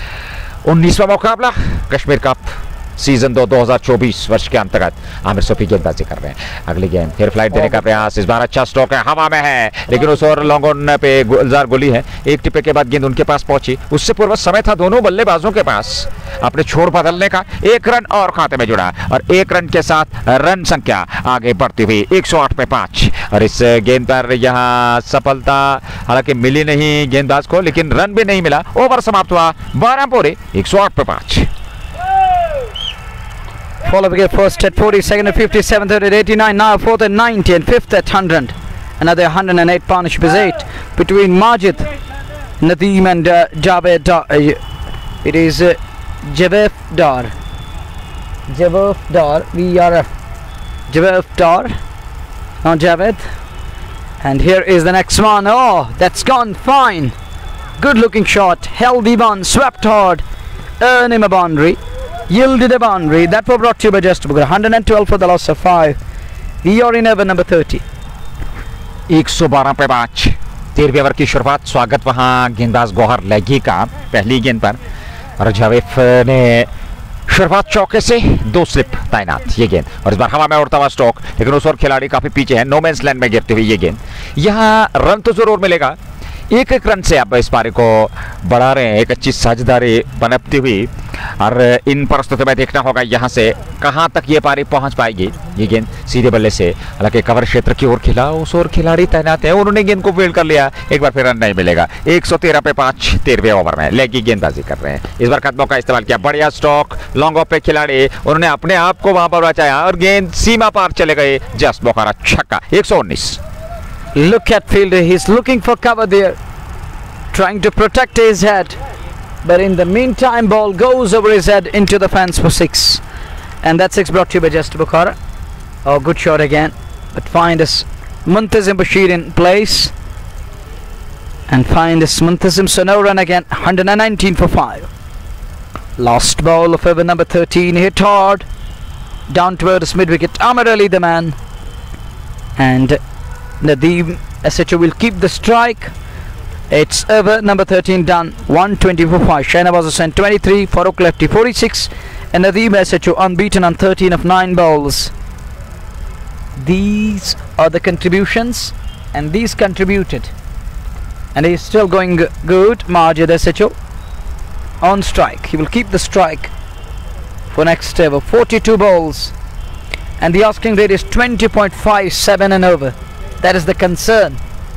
19वां मुकाबला कश्मीर कप सीजन 2 2024 वर्ष के अंतर्गत आमिर सोफी गेंदबाजी कर रहे हैं। अगली गेंद फिर फ्लाइट देने का प्रयास, इस बार अच्छा स्ट्रोक है, हवा में है लेकिन उस ओवर लॉन्ग ऑन पे गुलजार गोली है। एक टिप्पे के बाद गेंद उनके पास पहुंची, उससे पूर्व समय था दोनों बल्लेबाजों के पास अपने छोर बदलने का। 1 रन और खाते में जुड़ा और 1 रन के साथ रन संख्या आगे बढ़ती हुई 108 पे 5। और इस गेंद पर यहाँ सफलता हालांकि मिली नहीं गेंदबाज को लेकिन रन भी नहीं मिला। ओवर समाप्त हुआ 12 पूरे 108 पे 5। Follow wicket first at 40, second at 50, seventh at 89, now fourth at 90 and fifth at 100. Another 108 partnership is 8 between Majid, Nadeem and Javed Dar. It is Javed Dar. Javed Dar, VRF. Javed Dar, not Javed. And here is the next one. Oh, that's gone fine. Good looking shot, healthy one, swept hard, earned him a boundary, yielded a boundary. That was brought to you by Just Booker. 112 for the loss of 5. We are in over number 30. 112 पे 5, 13वें over की शुरुआत। स्वागत वहां गेंदबाज गौहर लैगी का पहली गेंद पर, और जावेद ने शुरुआत चौके से 2 स्लिप तैनात ये गेंद, और इस बार हवा में उड़ता हुआ स्ट्रोक, लेकिन उस ओर खिलाड़ी काफी पीछे है, नो मैंस लैंड में गिरती हुई ये गेंद। यहाँ रन तो जरूर मिलेगा, एक एक रन से आप इस पारी को बढ़ा रहे हैं, एक अच्छी साझेदारी पनपती हुई, और इन परिस्थितियों में देखना होगा यहाँ से कहाँ तक ये पारी पहुँच पाएगी। ये गेंद सीधे बल्ले से, हालांकि कवर क्षेत्र की ओर खिला, उस ओर खिलाड़ी तैनात है, उन्होंने गेंद को फील्ड कर लिया, एक बार फिर रन नहीं मिलेगा। 113 पे 5, 13वें ओवर में लेगी गेंदबाजी कर रहे हैं। इस बार कदमों का इस्तेमाल किया, बढ़िया स्ट्रोक, लॉन्ग ऑफ पे खिलाड़ी, उन्होंने अपने आप को वहां पर बचाया और गेंद सीमा पार चले गए। जस्ट बोखारा छक्का, 119। Look at fielder, he's looking for cover there, trying to protect his head, but in the meantime ball goes over his head into the fence for 6, and that 6 brought to you by Just Bukhara. Oh, good shot again, but find us Muntazim Bashir in place, and find us Muntazim, so no run again. 119 for 5. Last ball of over number 13, hit hard down towards mid wicket. Amir Ali the man, and Nadeem SHO will keep the strike. It's over number 13 done. 120 for 5. Shahnawaz Hussain 23, Farooq Lefty 46, and Nadeem SHO unbeaten on 13 of 9 balls. These are the contributions, and these contributed, and he's still going good. Majid SHO on strike. He will keep the strike for next over. 42 balls, and the asking rate is 20.57 and over. That is the concern.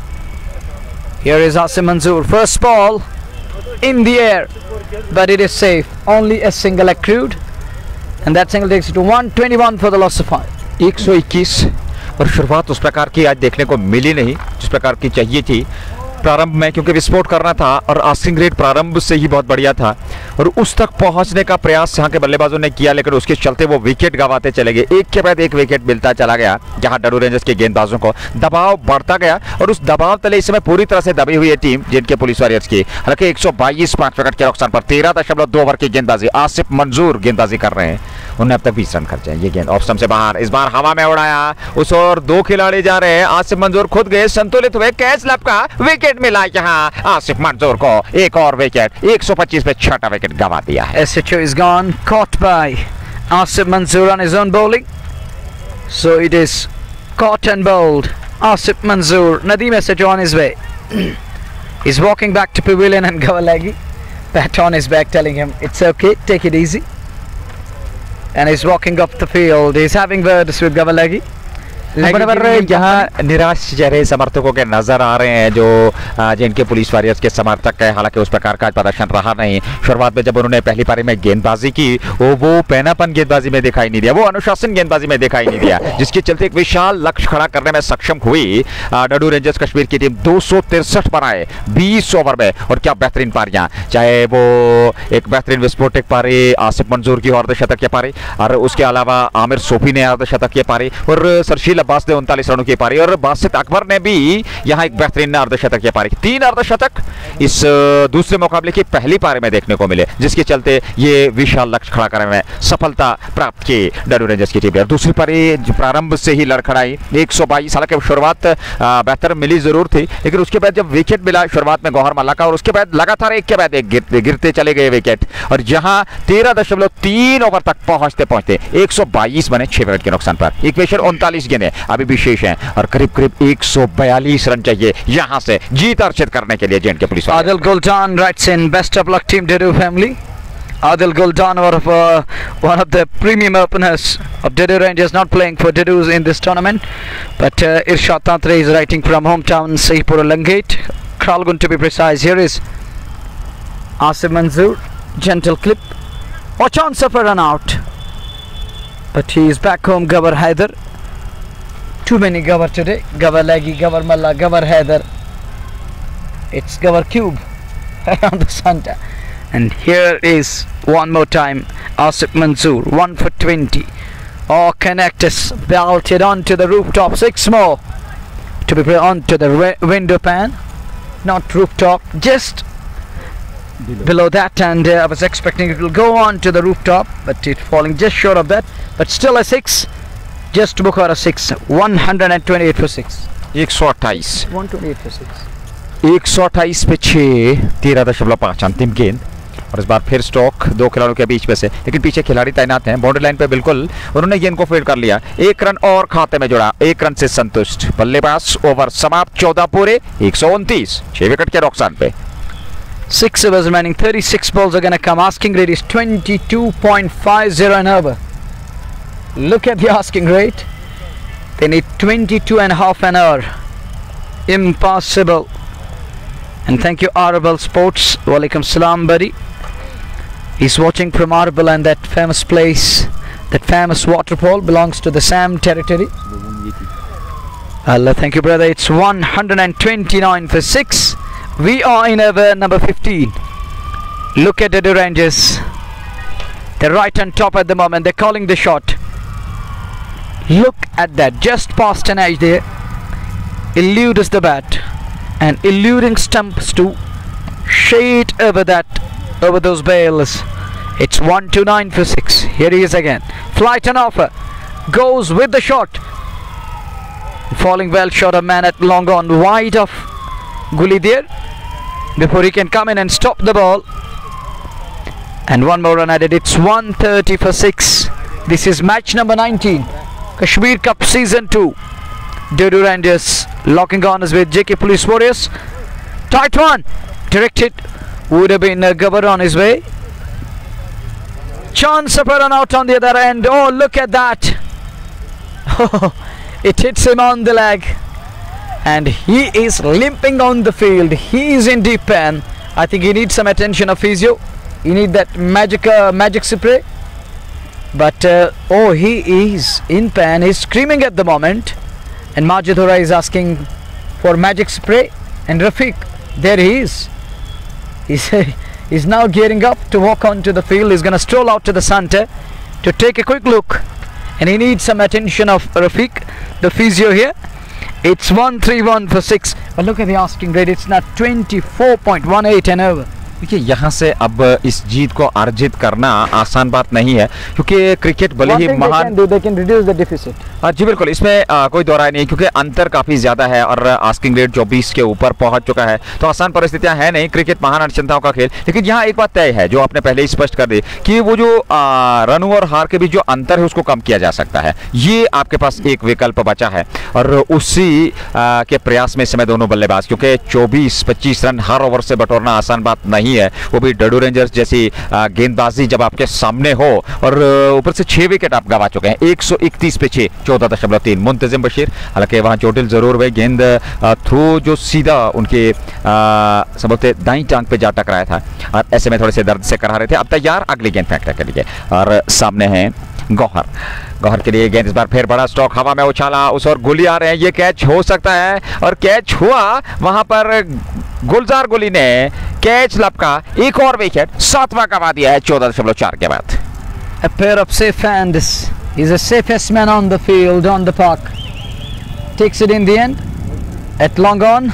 Here is Asim Manzoor. First ball in the air, but it is safe. Only a single accrued, and that single takes it to 121 for the loss of 5. 121, और शुरुआत उस प्रकार की आज देखने को मिली नहीं जिस प्रकार की चाहिए थी प्रारंभ में, क्योंकि विस्फोट करना था और आस्किंग रेट प्रारंभ से ही बहुत बढ़िया था, और उस तक पहुंचने का प्रयास यहाँ के बल्लेबाजों ने किया, लेकिन उसके चलते वो विकेट गंवाते चले गए। एक के बाद एक विकेट मिलता चला गया, जहां डडू रेंजर्स के गेंदबाजों को दबाव बढ़ता गया, और उस दबाव तले इस समय पूरी तरह से दबी हुई है टीम जिनके पुलिस वॉरियर्स की। हालांकि 122 5 विकेट के नुकसान पर 13.2 ओवर की गेंदबाजी। आसिफ मंजूर गेंदबाजी कर रहे हैं, उन्होंने अब तक 20 रन खर्चे हैं। ये गेंद ऑफ स्टंप से बाहर, इस बार हवा में उड़ाया, उस ओर 2 खिलाड़ी जा रहे हैं। आसिफ मंजूर खुद गए, संतुलित हुए, कैच लपका, विकेट मिला यहाँ आसिफ मंजूर को, एक और विकेट। 125 पे 6वां विकेट गंवा दिया है। SHO is gone, caught by Asif Manzoor on his own bowling, so it is caught and bowled. Asif Manzoor, Nadeem SHO on his way. He's walking back to pavilion, and Gawalagi pat on his back telling him it's okay, take it easy, and he's walking up the field. He's having words with Gawalagi. यहाँ निराश चेहरे समर्थकों के नजर आ रहे हैं, जो जिनके पुलिस वॉरियर्स के समर्थक है। हालांकि उस प्रकार का प्रदर्शन रहा नहीं। शुरुआत में जब उन्होंने पहली पारी में गेंदबाजी की, वो पैनापन गेंदबाजी में दिखाई नहीं दिया, वो अनुशासन गेंदबाजी में दिखाई नहीं दिया, जिसके चलते एक विशाल लक्ष्य खड़ा करने में सक्षम हुई डडू रेंजर्स कश्मीर की टीम। 263 बनाए 20 ओवर में, और क्या बेहतरीन पारियां, चाहे वो एक बेहतरीन विस्फोटक पारी आसिफ मंजूर की अर्धशतक की पारी, और उसके अलावा आमिर सोफी ने अर्धशतक की पारी, और सरशील अब्बास ने 39 रनों की पारी, और बासित अकबर ने भी यहाँ एक बेहतरीन अर्धशतक की पारी। 3 अर्धशतक इस दूसरे मुकाबले की पहली पारी में देखने को मिले, जिसके चलते ये विशाल लक्ष्य खड़ा करने में सफलता प्राप्त की डडू रेंजर्स की टीम। दूसरी पारी प्रारंभ से ही लड़खड़ाई, 122। हालांकि शुरुआत बेहतर मिली जरूर थी, लेकिन उसके बाद जब विकेट मिला शुरुआत में गौहर मल्ला का, और उसके बाद लगातार एक के बाद एक गिरते चले गए विकेट, और जहां 13.3 ओवर तक पहुंचते 122 बने 6 विकेट के नुकसान पर। इक्वेशन 39 गेंदें अभी भी शेष हैं, और करीब 142 रन चाहिए यहां से जीत अर्जित करने के लिए J and K police. Adil Guldan writes in, best of luck team Dedu family. Adil Guldan, one of the premium openers of Dedu Rangers, not playing for Dedus in this tournament, but Irshad Tantre is writing from hometown Sahipura Langate, Kralgun to be precise. Here is Asif Manzoor, gentle clip, or chance of a run out. but he is back home. Gawar Haider. Too many Gawar today. Gawar Lagi, Gawar Malla, Gawar Haider. It's Gawar Cube on the center. And here is one more time Asif Manzoor, 1 for 20. Oh, Connectus belted onto the rooftop. 6 more to be put onto the window pan. Not rooftop, just below that, and I was expecting it will go on to the rooftop, but it's falling just short of that. But still a 6, just Bukhara 6, 128 for 6. 128 128 for 6. 128 पे 6, 13.5 अंतिम गेंद। और इस बार फिर stock दो खिलाड़ियों के बीच में से, लेकिन पीछे खिलाड़ी तैनात हैं बाउंड्री लाइन पे। बिल्कुल उन्होंने गेंद को फील्ड कर लिया। 1 रन और खाते में जुड़ा, 1 रन से संतुष्ट। बल्लेबाज ओवर समाप्त, 14 पूरे, 129, 6 विकेट के नुकसान पे। 6 overs remaining, 36 balls are going to come. Asking rate is 22.50 an over. Look at the asking rate. They need 22.5 an hour. Impossible. And thank you Arbal Sports. Walaikum salam buddy. He's watching from Arbal, and that famous place, that famous waterfall belongs to the Sam territory. Allah, thank you brother. It's 129 for 6. We are in over number 15. Look at the Rangers. They're right on top at the moment. They're calling the shot. Look at that, just past an edge there. Eludes the bat, and eluding stumps to shade over that, over those bales. It's 129 for 6. Here he is again. Flight and offer. Goes with the shot. Falling well short of man at long on, wide of Gully there, before he can come in and stop the ball. And one more run added. It's 130 for 6. This is match number 19. Kashmir Cup Season 2. Dodo Rangers locking corners with JK Police Warriors. Tight one. Directed. Would have been Gawar on his way. Chance of a run out on the other end. Oh, look at that. It hits him on the leg. And he is limping on the field. He is in deep pen. I think he needs some attention of physio. He needs that magic spray. But oh, he is in pen. He's screaming at the moment. And Majid Hora is asking for magic spray. And Rafiq, there he is. He's now gearing up to walk onto the field. He's going to stroll out to the center to take a quick look. And he needs some attention of Rafiq, the physio here. It's 131 for 6. But look at the asking rate. It's not 24.18 an over. देखिए यहाँ से अब इस जीत को अर्जित करना आसान बात नहीं है, क्योंकि क्रिकेट भले ही महान, जी बिल्कुल, इसमें कोई दो राय नहीं, क्योंकि अंतर काफ़ी ज़्यादा है और आस्किंग रेट 24 के ऊपर पहुंच चुका है, तो आसान परिस्थितियां है नहीं। क्रिकेट महान अनिश्चितताओं का खेल। लेकिन यहाँ एक बात तय है, जो आपने पहले ही स्पष्ट कर दी, कि वो जो रन और हार के बीच जो अंतर है उसको कम किया जा सकता है। ये आपके पास एक विकल्प बचा है, और उसी के प्रयास में इस समय दोनों बल्लेबाज, क्योंकि 24-25 रन हर ओवर से बटोरना आसान बात नहीं है, वो भी डडू रेंजर्स जैसी गेंदबाजी जब आपके सामने हो, और ऊपर से 6 विकेट आप गवा चुके हैं। 131 पे 6, 14.3। मुंतजिम बशीर, हालांकि वहां चोटिल जरूर हुए, गेंद थ्रू जो सीधा उनके सबसे दाईं टांग पे जा टकराया था, और ऐसे में थोड़े से दर्द से करा रहे थे। अब तैयार अगली गेंद फेंकने के लिए, और सामने है गौहर के लिए गेंद। इस बार फिर बड़ा स्ट्रोक हवा में उछाला, उस और गुली आ रहे हैं, ये कैच हो सकता है, और कैच हुआ। वहां पर गुलजार गुली ने कैच लपका, एक और विकेट, 7वां गवा दिया है 14.4 के बाद। A pair of safe hands. He's the safest man on the field, on the park. Takes it in the end at long on.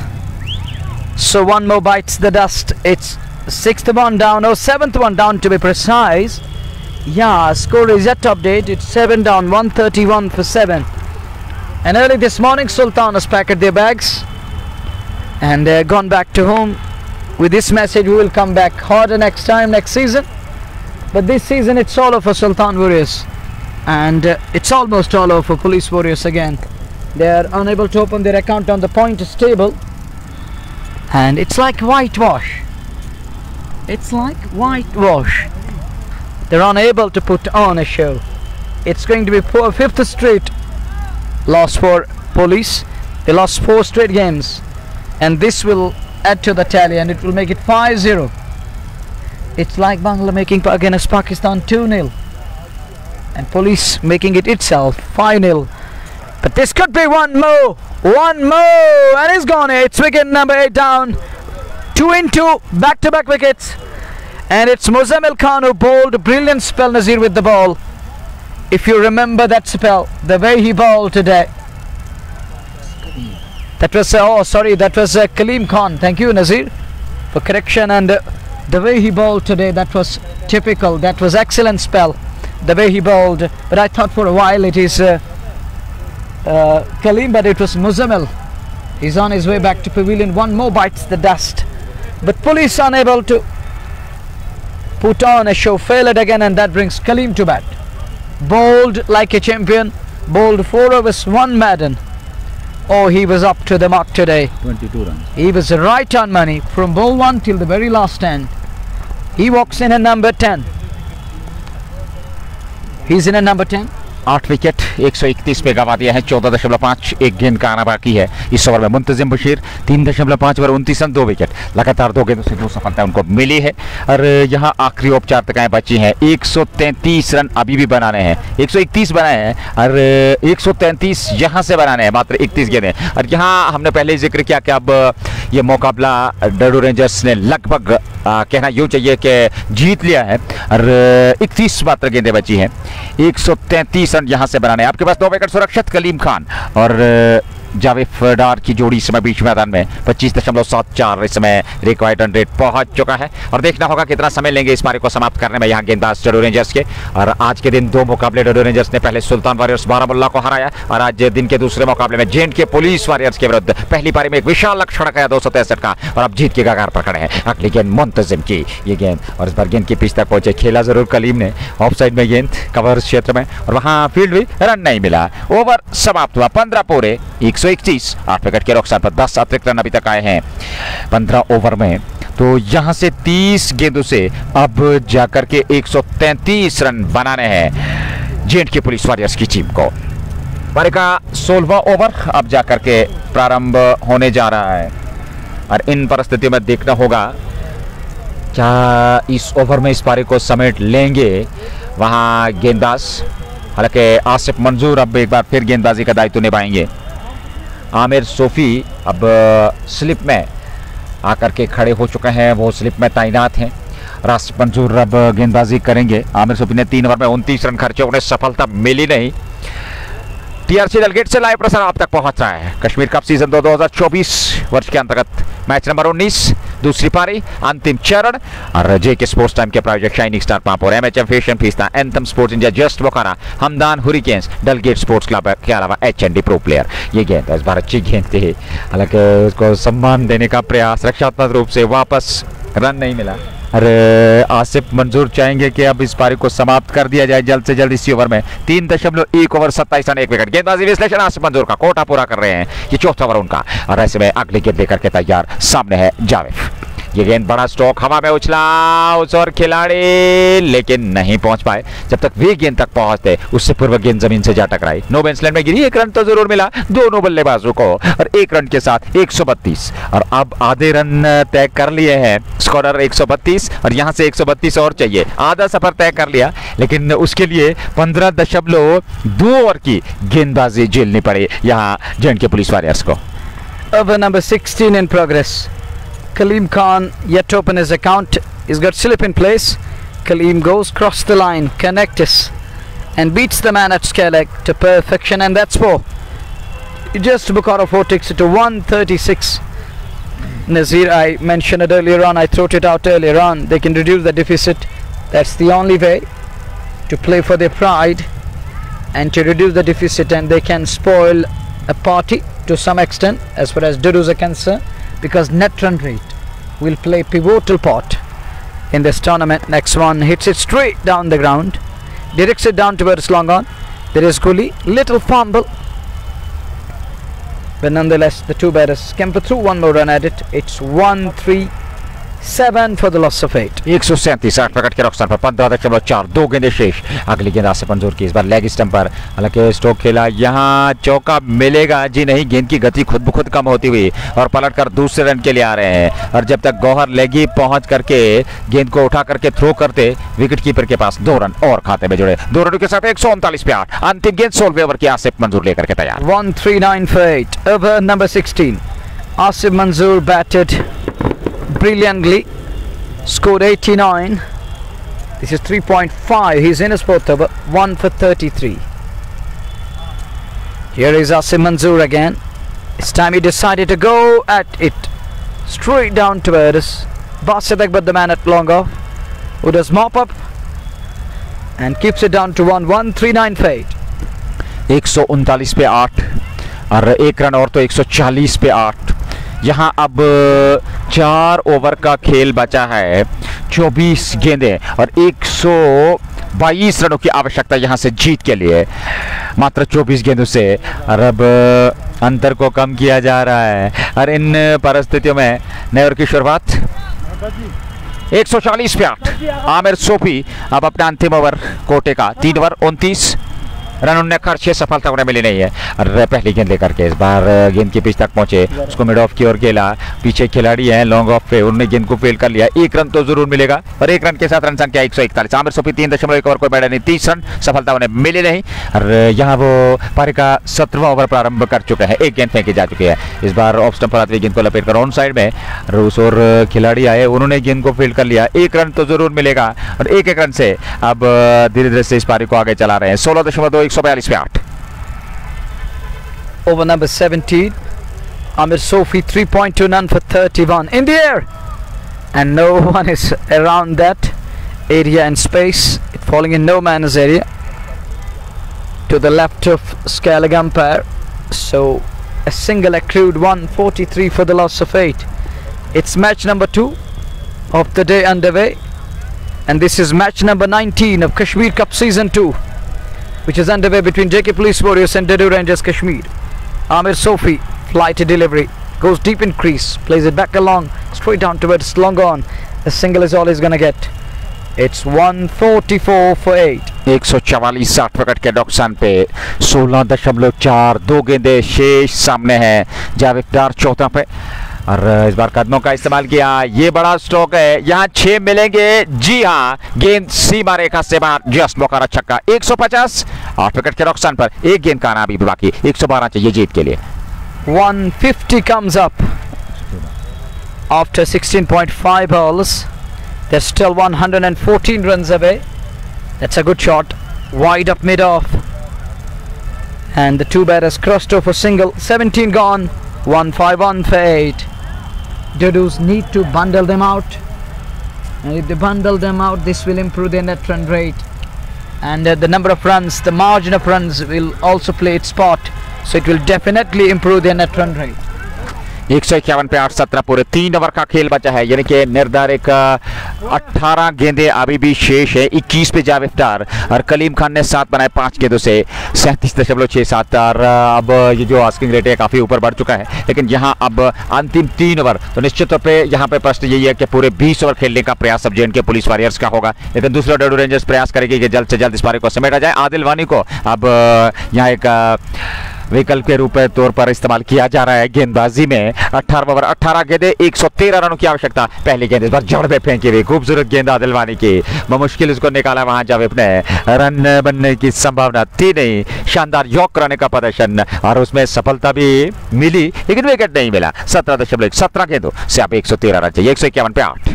So one more bites the dust. It's 6th one down, or 7th one down to be precise. Yeah, score is yet to update. It's 7 down, 131 for 7. And early this morning, Sultan has packed their bags and gone back to home with this message: we will come back harder next time, next season. But this season it's all over for Sultan Warriors, and it's almost all over for Police Warriors again. They are unable to open their account on the pointers table, and it's like whitewash. It's like whitewash. They're unable to put on a show. It's going to be 5th straight loss for Police. They lost 4 straight games, and this will add to the tally, and it will make it 5-0. It's like Bangla making against Pakistan 2-0. and Police making it itself 5-0. But this could be one more, and he's gone. It's wicket number 8 down. 2 in 2, back-to-back wickets, and it's Muzammil Khan who bowled a brilliant spell, Nazir, with the ball. If you remember that spell, the way he bowled today. That was that was Kaleem Khan. Thank you, Nazir, for correction. And the way he bowled today, that was typical. That was excellent spell, the way he bowled. But I thought for a while it is Kaleem, but it was Muzammil. He's on his way back to pavilion. One more bites the dust, but Police unable to put on a show, fail it again, and that brings Kaleem to bat. Bowled like a champion, bowled 4 overs, 1 Madden. Oh, he was up to the mark today. 22 runs. He was right on money from ball 1 till the very last end. He walks in at number 10. He's in at number 10. 8 wicket 131 पे गवा दिया है. 14.5 एक गेंद का आना बाकी है इस ओवर में. Muntazim Bashir 3.5 over 29 run 2 wicket. लगातार 2 गेंदों से 2 सफलता उनको मिली है. और यहाँ आखिरी औपचारिकताएं बची हैं. 133 रन अभी भी बनाने हैं. 131 बनाए हैं और 133 यहाँ से बनाने हैं. मात्र 31 गेंदें. और यहाँ हमने पहले जिक्र किया कि अब ये मुकाबला डडू रेंजर्स ने लगभग कहना यूँ चाहिए कि जीत लिया है. और 31 मात्र गेंदें बची हैं. 133 रन यहां से बनाने. आपके पास 2 विकेट सुरक्षित. कलीम खान और जावेद डार की जोड़ी इस समय बीच मैदान में 25.74 इस समय रिक्वायर्ड रन रेट पहुंच चुका है. और देखना होगा कितना समय लेंगे इस पारी को समाप्त करने में यहाँ गेंदबाज डडू रेंजर्स के. और आज के दिन 2 मुकाबले डडू रेंजर्स ने पहले सुल्तान वॉरियर्स बारामुल्ला को हराया और आज दिन के दूसरे मुकाबले में J&K पुलिस वॉरियर्स के विरुद्ध पहली पारी में एक विशाल लक्ष्य रखा 263 का और अब जीत के कगार पर खड़े हैं. अगली गेंद मुंतजिम की ये गेंद और इस बार गेंद की पिच तक पहुंचे. खेला जरूर कलीम ने ऑफ साइड में गेंद कवर क्षेत्र में और वहां फील्ड भी रन नहीं मिला. ओवर समाप्त हुआ 15 पूरे 131. 8 विकेट के नुकसान पर 10 अतिरिक्त रन अभी तक आए हैं 15 ओवर में. तो यहां से 30 गेंदों से अब जाकर के 133 रन बनाने हैं J&K पुलिस वॉरियर्स की टीम को. पारी का 16वां ओवर अब जाकर के प्रारंभ होने जा रहा है और इन परिस्थितियों में देखना होगा क्या इस ओवर में इस पारी को समेट लेंगे वहां गेंदबाज. हालांकि आसिफ मंजूर अब एक बार फिर गेंदबाजी का दायित्व निभाएंगे. आमिर सोफी अब स्लिप में आकर के खड़े हो चुके हैं. वो स्लिप में तैनात हैं. आसिफ मंजूर अब गेंदबाजी करेंगे. आमिर सोफी ने 3 ओवर में 29 रन खर्चे. उन्हें सफलता मिली नहीं. टीआरसी दलगेट से लाइव प्रसारण आप तक पहुंच रहा है. कश्मीर कप सीजन 2024 वर्ष के अंतर्गत मैच नंबर 19 दूसरी पारी अंतिम चरण. और JK स्पोर्ट्स टाइम के प्रायोजक shining Star Pampore, MHM fashion fiesta, Anthem sports India, just Bokaro, Hamdan Hurricanes, Dalgate sports club के अलावा HND प्रो प्लेयर. ये गेंद इस बार अच्छी गेंद थी. हालांकि उसको सम्मान देने का प्रयास रक्षात्मक रूप से वापस रन नहीं मिला. अरे आसिफ मंजूर चाहेंगे कि अब इस पारी को समाप्त कर दिया जाए जल्द से जल्द इसी ओवर में. 3.1 ओवर 27 रन 1 विकेट. गेंदबाजी विश्लेषण आसिफ मंजूर का कोटा पूरा कर रहे हैं. ये 4था ओवर उनका और ऐसे में अगली गेंद लेकर के तैयार सामने है जावेद. ये गेंद बड़ा स्ट्रोक हवा में उछला उस और खिलाड़ी लेकिन नहीं पहुंच पाए. जब तक वे गेंद तक पहुंचते उससे पूर्व गेंद जमीन से जा टकराई. नो बेंचलैंड में गिरी. 1 रन तो जरूर मिला दोनों बल्लेबाजों को और 1 रन के साथ 132. और अब आधे रन तय कर लिए हैं. स्कोरर 132 और यहां से 132 और चाहिए. आधा सफर तय कर लिया लेकिन उसके लिए 15.2 ओवर की गेंदबाजी झेलनी पड़ी यहां J&K पुलिस वॉरियर्स को. Over number 16 in progress. Kaleem Khan yet to open his account. He's got slip in place. Kaleem goes cross the line, connects and beats the man at square leg to perfection, and that's 4. Just Bukhara 4 takes it to 136. Nazir, I mentioned it earlier on, I threw it out earlier on. They can reduce the deficit. That's the only way to play for their pride and to reduce the deficit, and they can spoil a party to some extent as far as Dudu's are concerned, because net run rate will play pivotal part in this tournament. Next one hits it straight down the ground, directs it down towards long on. There is Gully, little fumble, but nonetheless the two batters can put through one more run at it. It's 1-3 7 for the loss of 8. 137 8 wicket के नुकसान पर 15.4 2 गेंदें शेष। अगली गेंद आसिफ मंजूर की, इस बार लेग स्टंप पर, हालांकि स्ट्रोक खेला, यहाँ चौका मिलेगा जी नहीं। गेंद की गति खुद ब खुद कम होती हुई और पलटकर दूसरे रन के लिए आ रहे हैं। और जब तक गौहर लेगी पहुंच करके गेंद को उठा करके थ्रो करते, विकेट कीपर के पास 2 रन और खाते में जुड़े। 2 रनों के साथ 139 पे 8। अंतिम गेंद 16वें ओवर की आसिफ मंजूर लेकर के तैयार। 139 for 8. Over number 16. Asif Manzoor batted brilliantly. Scored 89. This is 3.5. He's in his 4th over. 1 for 33. Here is Asif Manzoor again. This time he decided to go at it. Straight down towards Basit Akbar, the man at long off, who does mop up and keeps it down to 1. 139 for 8. 139 पे 8 और 1 run और तो 140 पे 8। यहाँ अब 4 over का खेल बचा है, 24 गेंदें और 122 रनों की आवश्यकता यहाँ से जीत के लिए। मात्र 24 गेंदों से और अब अंतर को कम किया जा रहा है। और इन परिस्थितियों में नए ओवर की शुरुआत 140 पे 8। आमिर सोफी अब अपना अंतिम ओवर कोटे का 3 ओवर 29 रन उन्हें खर्चे, सफलता उन्हें मिली नहीं है। और पहली गेंद लेकर के इस बार गेंद के पिच तक पहुंचे, उसको मिड ऑफ की ओर खेला। पीछे खिलाड़ी हैं लॉन्ग ऑफ पे, उन्होंने गेंद को फेल कर लिया। 1 रन तो जरूर मिलेगा और 1 रन के साथ रन संख्या 141। आमिर सोफी 3.1 ओवर कोई बैठा नहीं, 30 रन, सफलता उन्हें मिली नहीं। और यहाँ वो पारी का 17वां ओवर प्रारंभ कर चुके हैं। 1 गेंद फेंकी जा चुकी है। इस बार ऑफ स्टंप पर आती हुई गेंद को लपेट कर ऑन साइड में रूस और खिलाड़ी आए, उन्होंने गेंद को फेल कर लिया। 1 रन तो जरूर मिलेगा और 1 रन से अब धीरे धीरे से इस पारी को आगे चला रहे हैं। 16.2 142 पे 8। Over number 17, Amir Sofi 3.2 none for 31 in the air, and no one is around that area and space. It falling in no man's area to the left of Scalig umpire. So a single accrued, 143 for the loss of 8. It's match number 2 of the day underway, and this is match number 19 of Kashmir Cup Season 2, which is underway between JK Police Warriors and Dedu Rangers Kashmir. Amir Sofi, fly to delivery, goes deep in crease, plays it back along, straight down towards long on. A single is all he's gonna get. It's 144 for 8. 144 60 wicket के नुकसान पे 16.4 2 गेंदें शेष। सामने है जावेद अख्तर 14 पे और इस बार कदमों का इस्तेमाल किया। ये बड़ा स्ट्रोक है, यहाँ 6 मिलेंगे। जी हाँ, गेंद सीमा रेखा से बाहर, जस्ट मौका छक्का। 150 8 विकेट के नुकसान पर 1 गेंद का आना अभी बाकी। 112 चाहिए जीत के लिए। 150 comes up after 16.5 balls. They're still 114 runs away. That's a good shot, wide up mid off, and the two batters crossed over single. 17 gone. 151 for 8. Dudus need to bundle them out, and if they bundle them out, this will improve their net run rate, and the number of runs, the margin of runs will also play its part, so it will definitely improve their net run rate. 151 पे 8 17 पूरे 3 over का खेल बचा है, यानी कि निर्धारित 18 गेंदें अभी भी शेष है। 21 पे जावेद अख्तर और कलीम खान ने 7 बनाए 5 गेंदों से 37.67। और अब ये जो आस्किंग रेट है काफ़ी ऊपर बढ़ चुका है, लेकिन यहाँ अब अंतिम 3 ओवर तो निश्चित तौर पे यहाँ पे प्रश्न यही है कि पूरे 20 ओवर खेलने का प्रयास अब JNK पुलिस वॉरियर्स का होगा, लेकिन दूसरा डेडू रेंजर्स प्रयास करेगी कि जल्द से जल्द इस पारी को समेटा जाए। आदिल वानी को अब यहाँ एक विकल्प के रूप में तौर पर इस्तेमाल किया जा रहा है गेंदबाजी में। 18 ओवर 18 गेंदें 113 रनों की आवश्यकता। पहली गेंद इस बार जड़ में फेंकी हुई, खूबसूरत गेंद आदिल वानी की, मुश्किल उसको निकाला वहां जब अपने रन बनने की संभावना थी नहीं। शानदार यॉर्क कराने का प्रदर्शन और उसमें सफलता भी मिली, लेकिन विकेट नहीं मिला। 17 गेंदों से आप 113 रन चाहिए। 151 पे 8।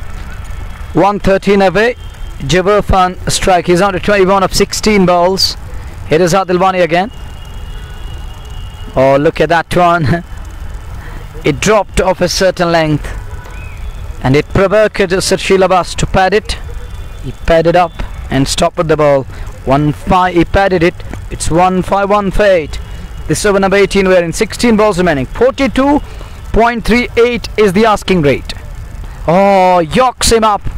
113 away. Jaburfan strike. He's on to 21 of 16 balls. Here is Adil Wani again. Oh, look at that one. It dropped off a certain length, and it provoked Sarshil Abbas to pad it. He padded up and stopped the ball. 1-5. He padded it. It's 151 for 8. This over number 18. We're in 16 balls remaining. 42.38 is the asking rate. Oh, yorks him up.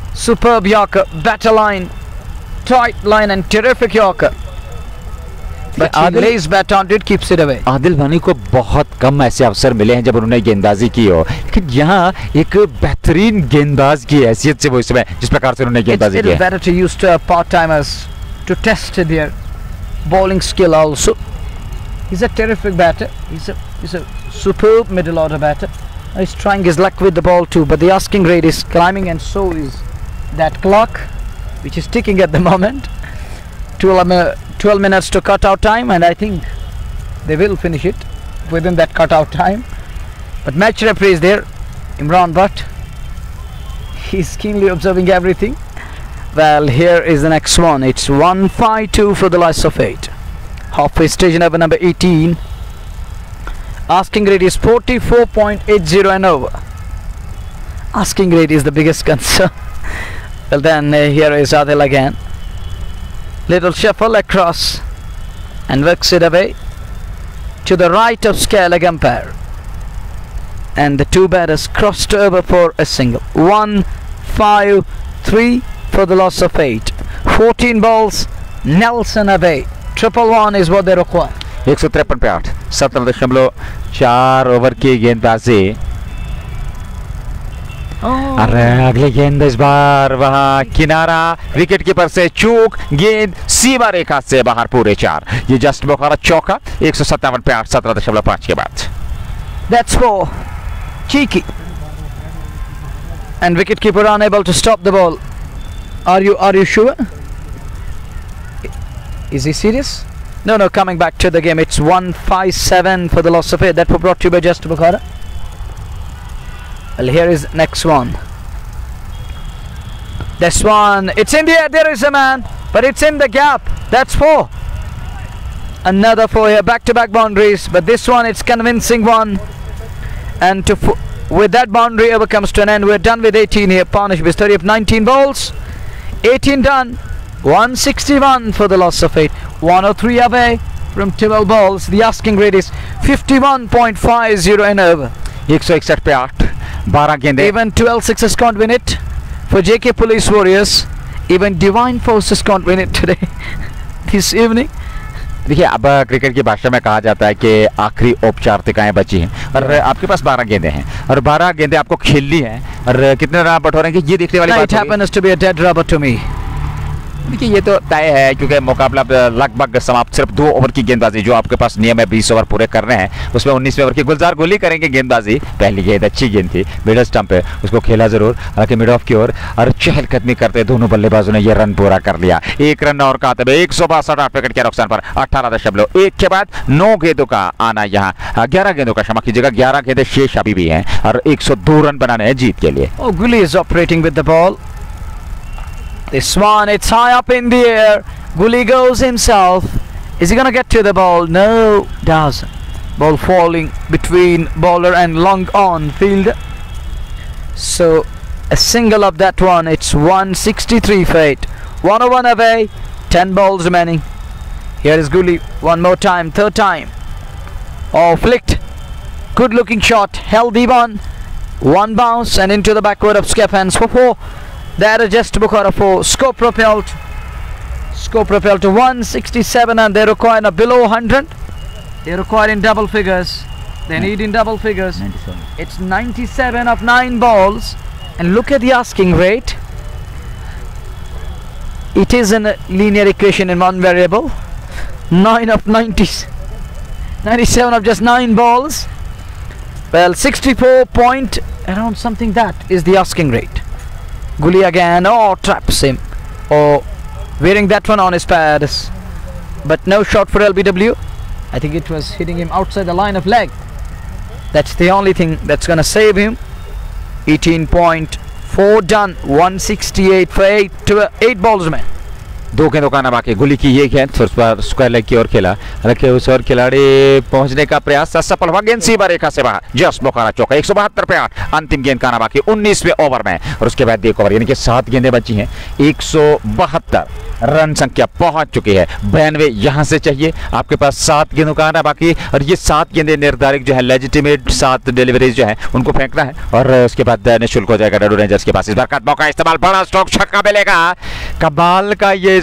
Superb yorker, batter line, tight line, and terrific yorker. but he lays bat on it, keeps it away. Adil वानी को बहुत कम ऐसे अवसर मिले हैं जब उन्होंने गेंदबाजी की हो, लेकिन यहाँ एक बेहतरीन गेंदबाज की हैसियत से वो इसमें जिस प्रकार से उन्होंने गेंदबाजी की है. It's better to use part-timers to test their bowling skill also. He's a terrific batter. He's a superb middle order batter. He's trying his luck with the ball too, but the asking rate is climbing, and so is that clock, which is ticking at the moment. 12 minutes to cut out time, and I think they will finish it within that cut out time. But match referee is there, Imran Butt. He's keenly observing everything. Well, here is the next one. It's 1-5-2 for the loss of 8. Halfway stage in over number 18. Asking rate is 44.80 and over. Asking rate is the biggest concern. Well then, here is Adil again. Little shuffle across and works it away to the right of scale leg umpire, and the two batters crossed over for a single. 1-5-3 for the loss of 8. 14 balls, Nelson away. 1-1 is what they require. 153 पे 8, 17.4 over की गेंदबाजी. अरे अगली गेंद इस बार वहां किनारा, wicket keeper से चूक, गेंद सीमा रेखा से बाहर पूरे 4. ये जस्ट बुखारा चौका. 157 पे 8, 17.5 के बाद. That's 4. Cheeky. And wicket keeper unable to stop the ball. Are you sure? Is he serious? No, coming back to the game. It's 1-5-7 for the loss of 8. That was brought to you by Just Bukhara. Well, here is next one. This one, it's in the air. There is a man, but it's in the gap. That's 4. Another 4 here, back-to-back boundaries, but this one, it's convincing one. And with that boundary over comes to an end. We're done with 18 here. Panish Bistari of 19 balls, 18 done. 161 for the loss of 8. 103 away from 12 balls. The asking rate is 51.50 and over. 161 पे 8, 12 गेंदें. Even 12 sixes can't win it for JK Police Warriors. Even Divine Forces can't win it today. This evening. देखिए, अब cricket की भाषा में कहा जाता है कि आखिरी औपचारिकताएं बची हैं और आपके पास 12 गेंदें हैं और 12 गेंदें आपको खेलनी है और कितने रन बटोरेंगे ये देखने वाली बात है. It happens to be a dead rubber to me. देखिए, ये तो तय है क्योंकि मुकाबला लगभग समाप्त. सिर्फ 2 ओवर की गेंदबाजी जो आपके पास नियम है 20 ओवर पूरे करने हैं, उसमें 19वें ओवर की गुलजार गोली करेंगे गेंदबाजी. पहली गेंद अच्छी गेंद थी, मिडल स्टंप पे उसको खेला जरूर, हालांकि मिड ऑफ की ओर और चहलकदमी करते दोनों बल्लेबाजों ने ये रन पूरा कर लिया. 1 रन और का 162 8 विकेट के नुकसान पर 18.1 के बाद 9 गेंदों का आना. यहाँ 11 गेंदों का क्षमा कीजिएगा, 11 गेंदें शेष अभी भी हैं और 102 रन बनाने हैं जीत के लिए. Gully is operating with the ball. This one, it's high up in the air. Gully goes himself. Is he going to get to the ball? No, doesn't. Ball falling between bowler and long on fielder. So a single of that one. It's 163 for 8. 101 away. 10 balls remaining. Here is Gully one more time, third time. Oh, flicked. Good looking shot. Healthy one. One bounce and into the backward of skip hands for 4. That is Just Bukhara 4. Score propelled to 167, and they require a below 100. They require in double figures. They need in double figures. 97. It's 97 of 9 balls, and look at the asking rate. It is in a linear equation in one variable. 9 of 90. 97 of just 9 balls. Well, 64 point around something, that is the asking rate. Gully again, traps him. Wearing that one on his pads. But no shot for LBW. I think it was hitting him outside the line of leg. That's the only thing that's gonna save him. 18.4 done. 168 for 8 balls man. 2 गेंदों का आना बाकी. गुली की ये गेंद उस पर स्क्वायर लेग की ओर खेला, हालांकि उस ओर खिलाड़ी पहुंचने का प्रयास असफल हुआ. गेंद सीमा रेखा से बाहर. जस्ट बुखारा चौका. 172 पे 8. अंतिम गेंद का आना बाकी 19वें ओवर में और उसके बाद 1 ओवर, यानी कि 7 गेंदें बची हैं. 172 रन संख्या पहुंच चुकी है. 92 यहां से चाहिए. आपके पास 7 गेंदों का आना बाकी और ये 7 गेंदें निर्धारित जो है लेजिटिमेट 7 डिलीवरीज जो है उनको फेंकना है और उसके बाद निःशुल्क हो जाएगा रेडो रेंजर्स के पास. इस बार का मौका इस्तेमाल, बड़ा स्ट्रोक, छक्का मिलेगा. कमाल का ये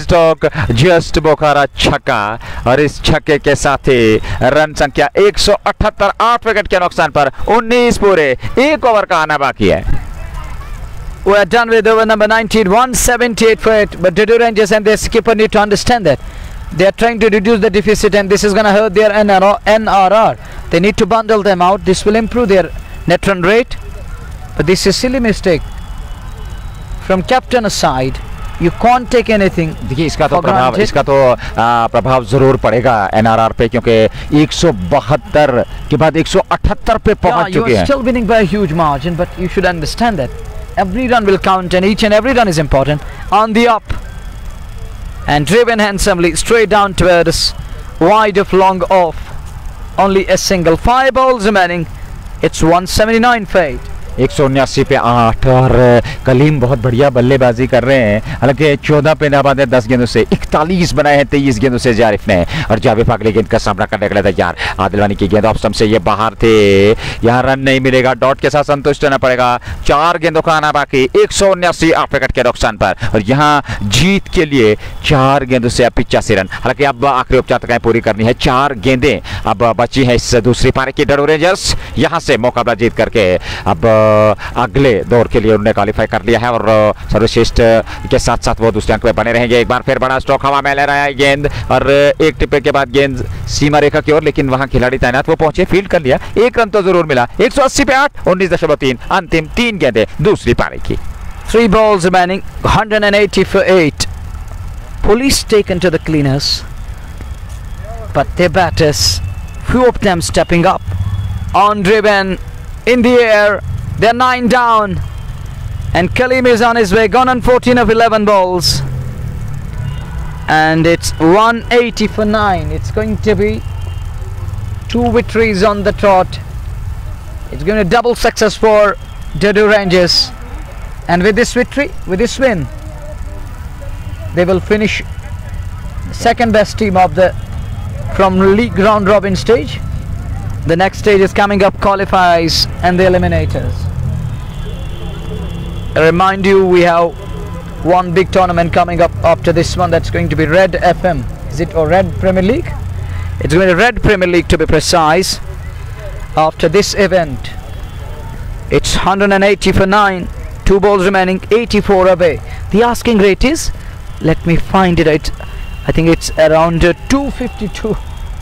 स्टॉक जस्ट बोखारा छक्का और इस छक्के के साथ ही रन संख्या 178, 8 विकेट के नुकसान पर 19 पूरे, 1 ओवर का आना बाकी है। We are done with over number 19, 178 for it. But Dedu Rangers and their skipper need to understand that they are trying to reduce the deficit, and this is going to hurt their NRR. They need to bundle them out. This will improve their net run rate. But this is a silly mistake from captain aside. You can't take anything. देखिए इसका for granted. प्रभाव जरूर पड़ेगा NRR पे, क्योंकि 172 के बाद 178 पे Yeah, पहुंच you चुके are हैं। still winning by a huge margin, but you should understand that every run will count, and each and every run is important. On the up and driven handsomely straight down towards wide of long off. Only a single. 5 balls remaining. It's 179 for 8. 179 पे 8 और कलीम बहुत बढ़िया बल्लेबाजी कर रहे हैं। हालांकि 14 पे नाबाद है 10 गेंदों से, 41 बनाए हैं 23 गेंदों से जारिफ ने, और जावेद अगले गेंद का सामना करने के लिए तैयार। आदिलवानी की गेंद ऑफ स्टंप से ये बाहर थे, यहाँ रन नहीं मिलेगा, डॉट के साथ संतुष्ट रहना पड़ेगा। 4 गेंदों का आना बाकी, 179 8 विकेट के नुकसान पर, और यहाँ जीत के लिए 4 गेंदों से 85 रन। हालांकि अब आखिरी औपचारिकताएं पूरी करनी है, 4 गेंदें अब बची है इस दूसरी पारी की। डेडू रेंजर्स यहाँ से मुकाबला जीत करके अब अगले दौर के लिए उन्होंने क्वालिफाई कर लिया है, और सर्वश्रेष्ठ के साथ साथ वो दूसरे अंक में बने रहेंगे। एक बार फिर बड़ा स्ट्रोक हवा में ले रहा है गेंद, और एक टिप्पे के बाद गेंद सीमा रेखा की ओर, लेकिन वहां खिलाड़ी तैनात, वो पहुंचे, फील्ड कर लिया, 1 रन तो जरूर मिला। 180 पे 8, 19.3 अंतिम 3 गेंदें दूसरी पारी की। 3 balls remaining, 180 for 8. Police taken to the cleaners, but their batters, few of them stepping up. On driven, in the air, they're 9 down, and Kaleem is on his way, gone on 14 of 11 balls, and it's 180 for 9. It's going to be 2 victories on the trot. It's going to double success for Dedu Rangers, and with this victory, with this win, they will finish second best team of the from league round robin stage. The next stage is coming up, qualifiers and the eliminators. I remind you, we have one big tournament coming up after this one, that's going to be Red FM. Is it, or Red Premier League? It's going to be Red Premier League to be precise. After this event, it's 180 for 9, 2 balls remaining, 84 away. The asking rate is, let me find it, I think it's around 252.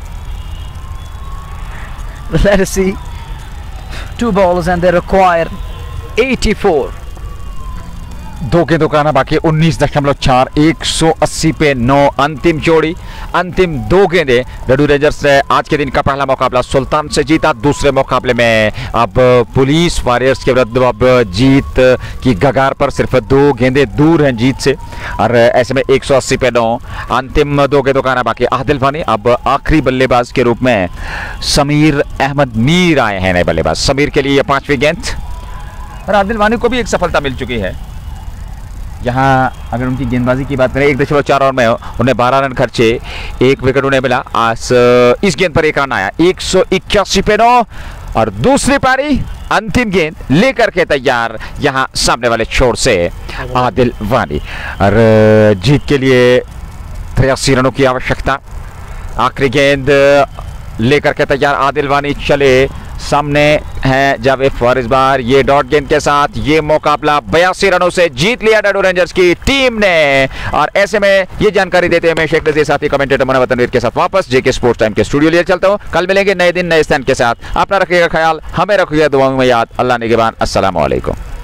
Let us see. 2 balls and they require 84. 2 गेंदों का आना बाकी, 19.4, 180 पे 9 अंतिम जोड़ी, अंतिम 2 गेंदें। डेडू rangers ने आज के दिन का पहला मुकाबला सुल्तान से जीता, दूसरे मुकाबले में अब पुलिस वॉरियर्स के विरुद्ध अब जीत की कगार पर, सिर्फ 2 गेंदें दूर हैं जीत से, और ऐसे में 180 पे 9 अंतिम 2 गेंदों का आना बाकी। आदिल वानी अब आखिरी बल्लेबाज के रूप में समीर अहमद मीर आए हैं नए बल्लेबाज। समीर के लिए 5वीं गेंद, और आदिल वानी को भी एक सफलता मिल चुकी है। यहाँ अगर उनकी गेंदबाजी की बात करें, 1.4 ओवर में उन्हें 12 रन खर्चे, 1 विकेट उन्हें मिला। आज इस गेंद पर 1 रन आया, 181 पे 9, और दूसरी पारी अंतिम गेंद लेकर के तैयार यहाँ सामने वाले छोर से आदिल वानी, और जीत के लिए 83 रनों की आवश्यकता। आखिरी गेंद लेकर के तैयार आदिल वानी चले, सामने है जावेद फॉर इस बार, ये डॉट गेंद के साथ ये मुकाबला 82 रनों से जीत लिया डेडू रेंजर्स की टीम ने। और ऐसे में ये जानकारी देते हैं मैं शेख नजीर साथी कमेंटेटर मुनव्वर तनवीर के साथ वापस जेके स्पोर्ट्स टाइम के स्टूडियो लिए चलता हूँ। कल मिलेंगे नए दिन नए स्थान के साथ, अपना रखिएगा ख्याल, हमें रखिएगा दुआओं में याद। अल्लाह निगहबान, अस्सलाम वालेकुम।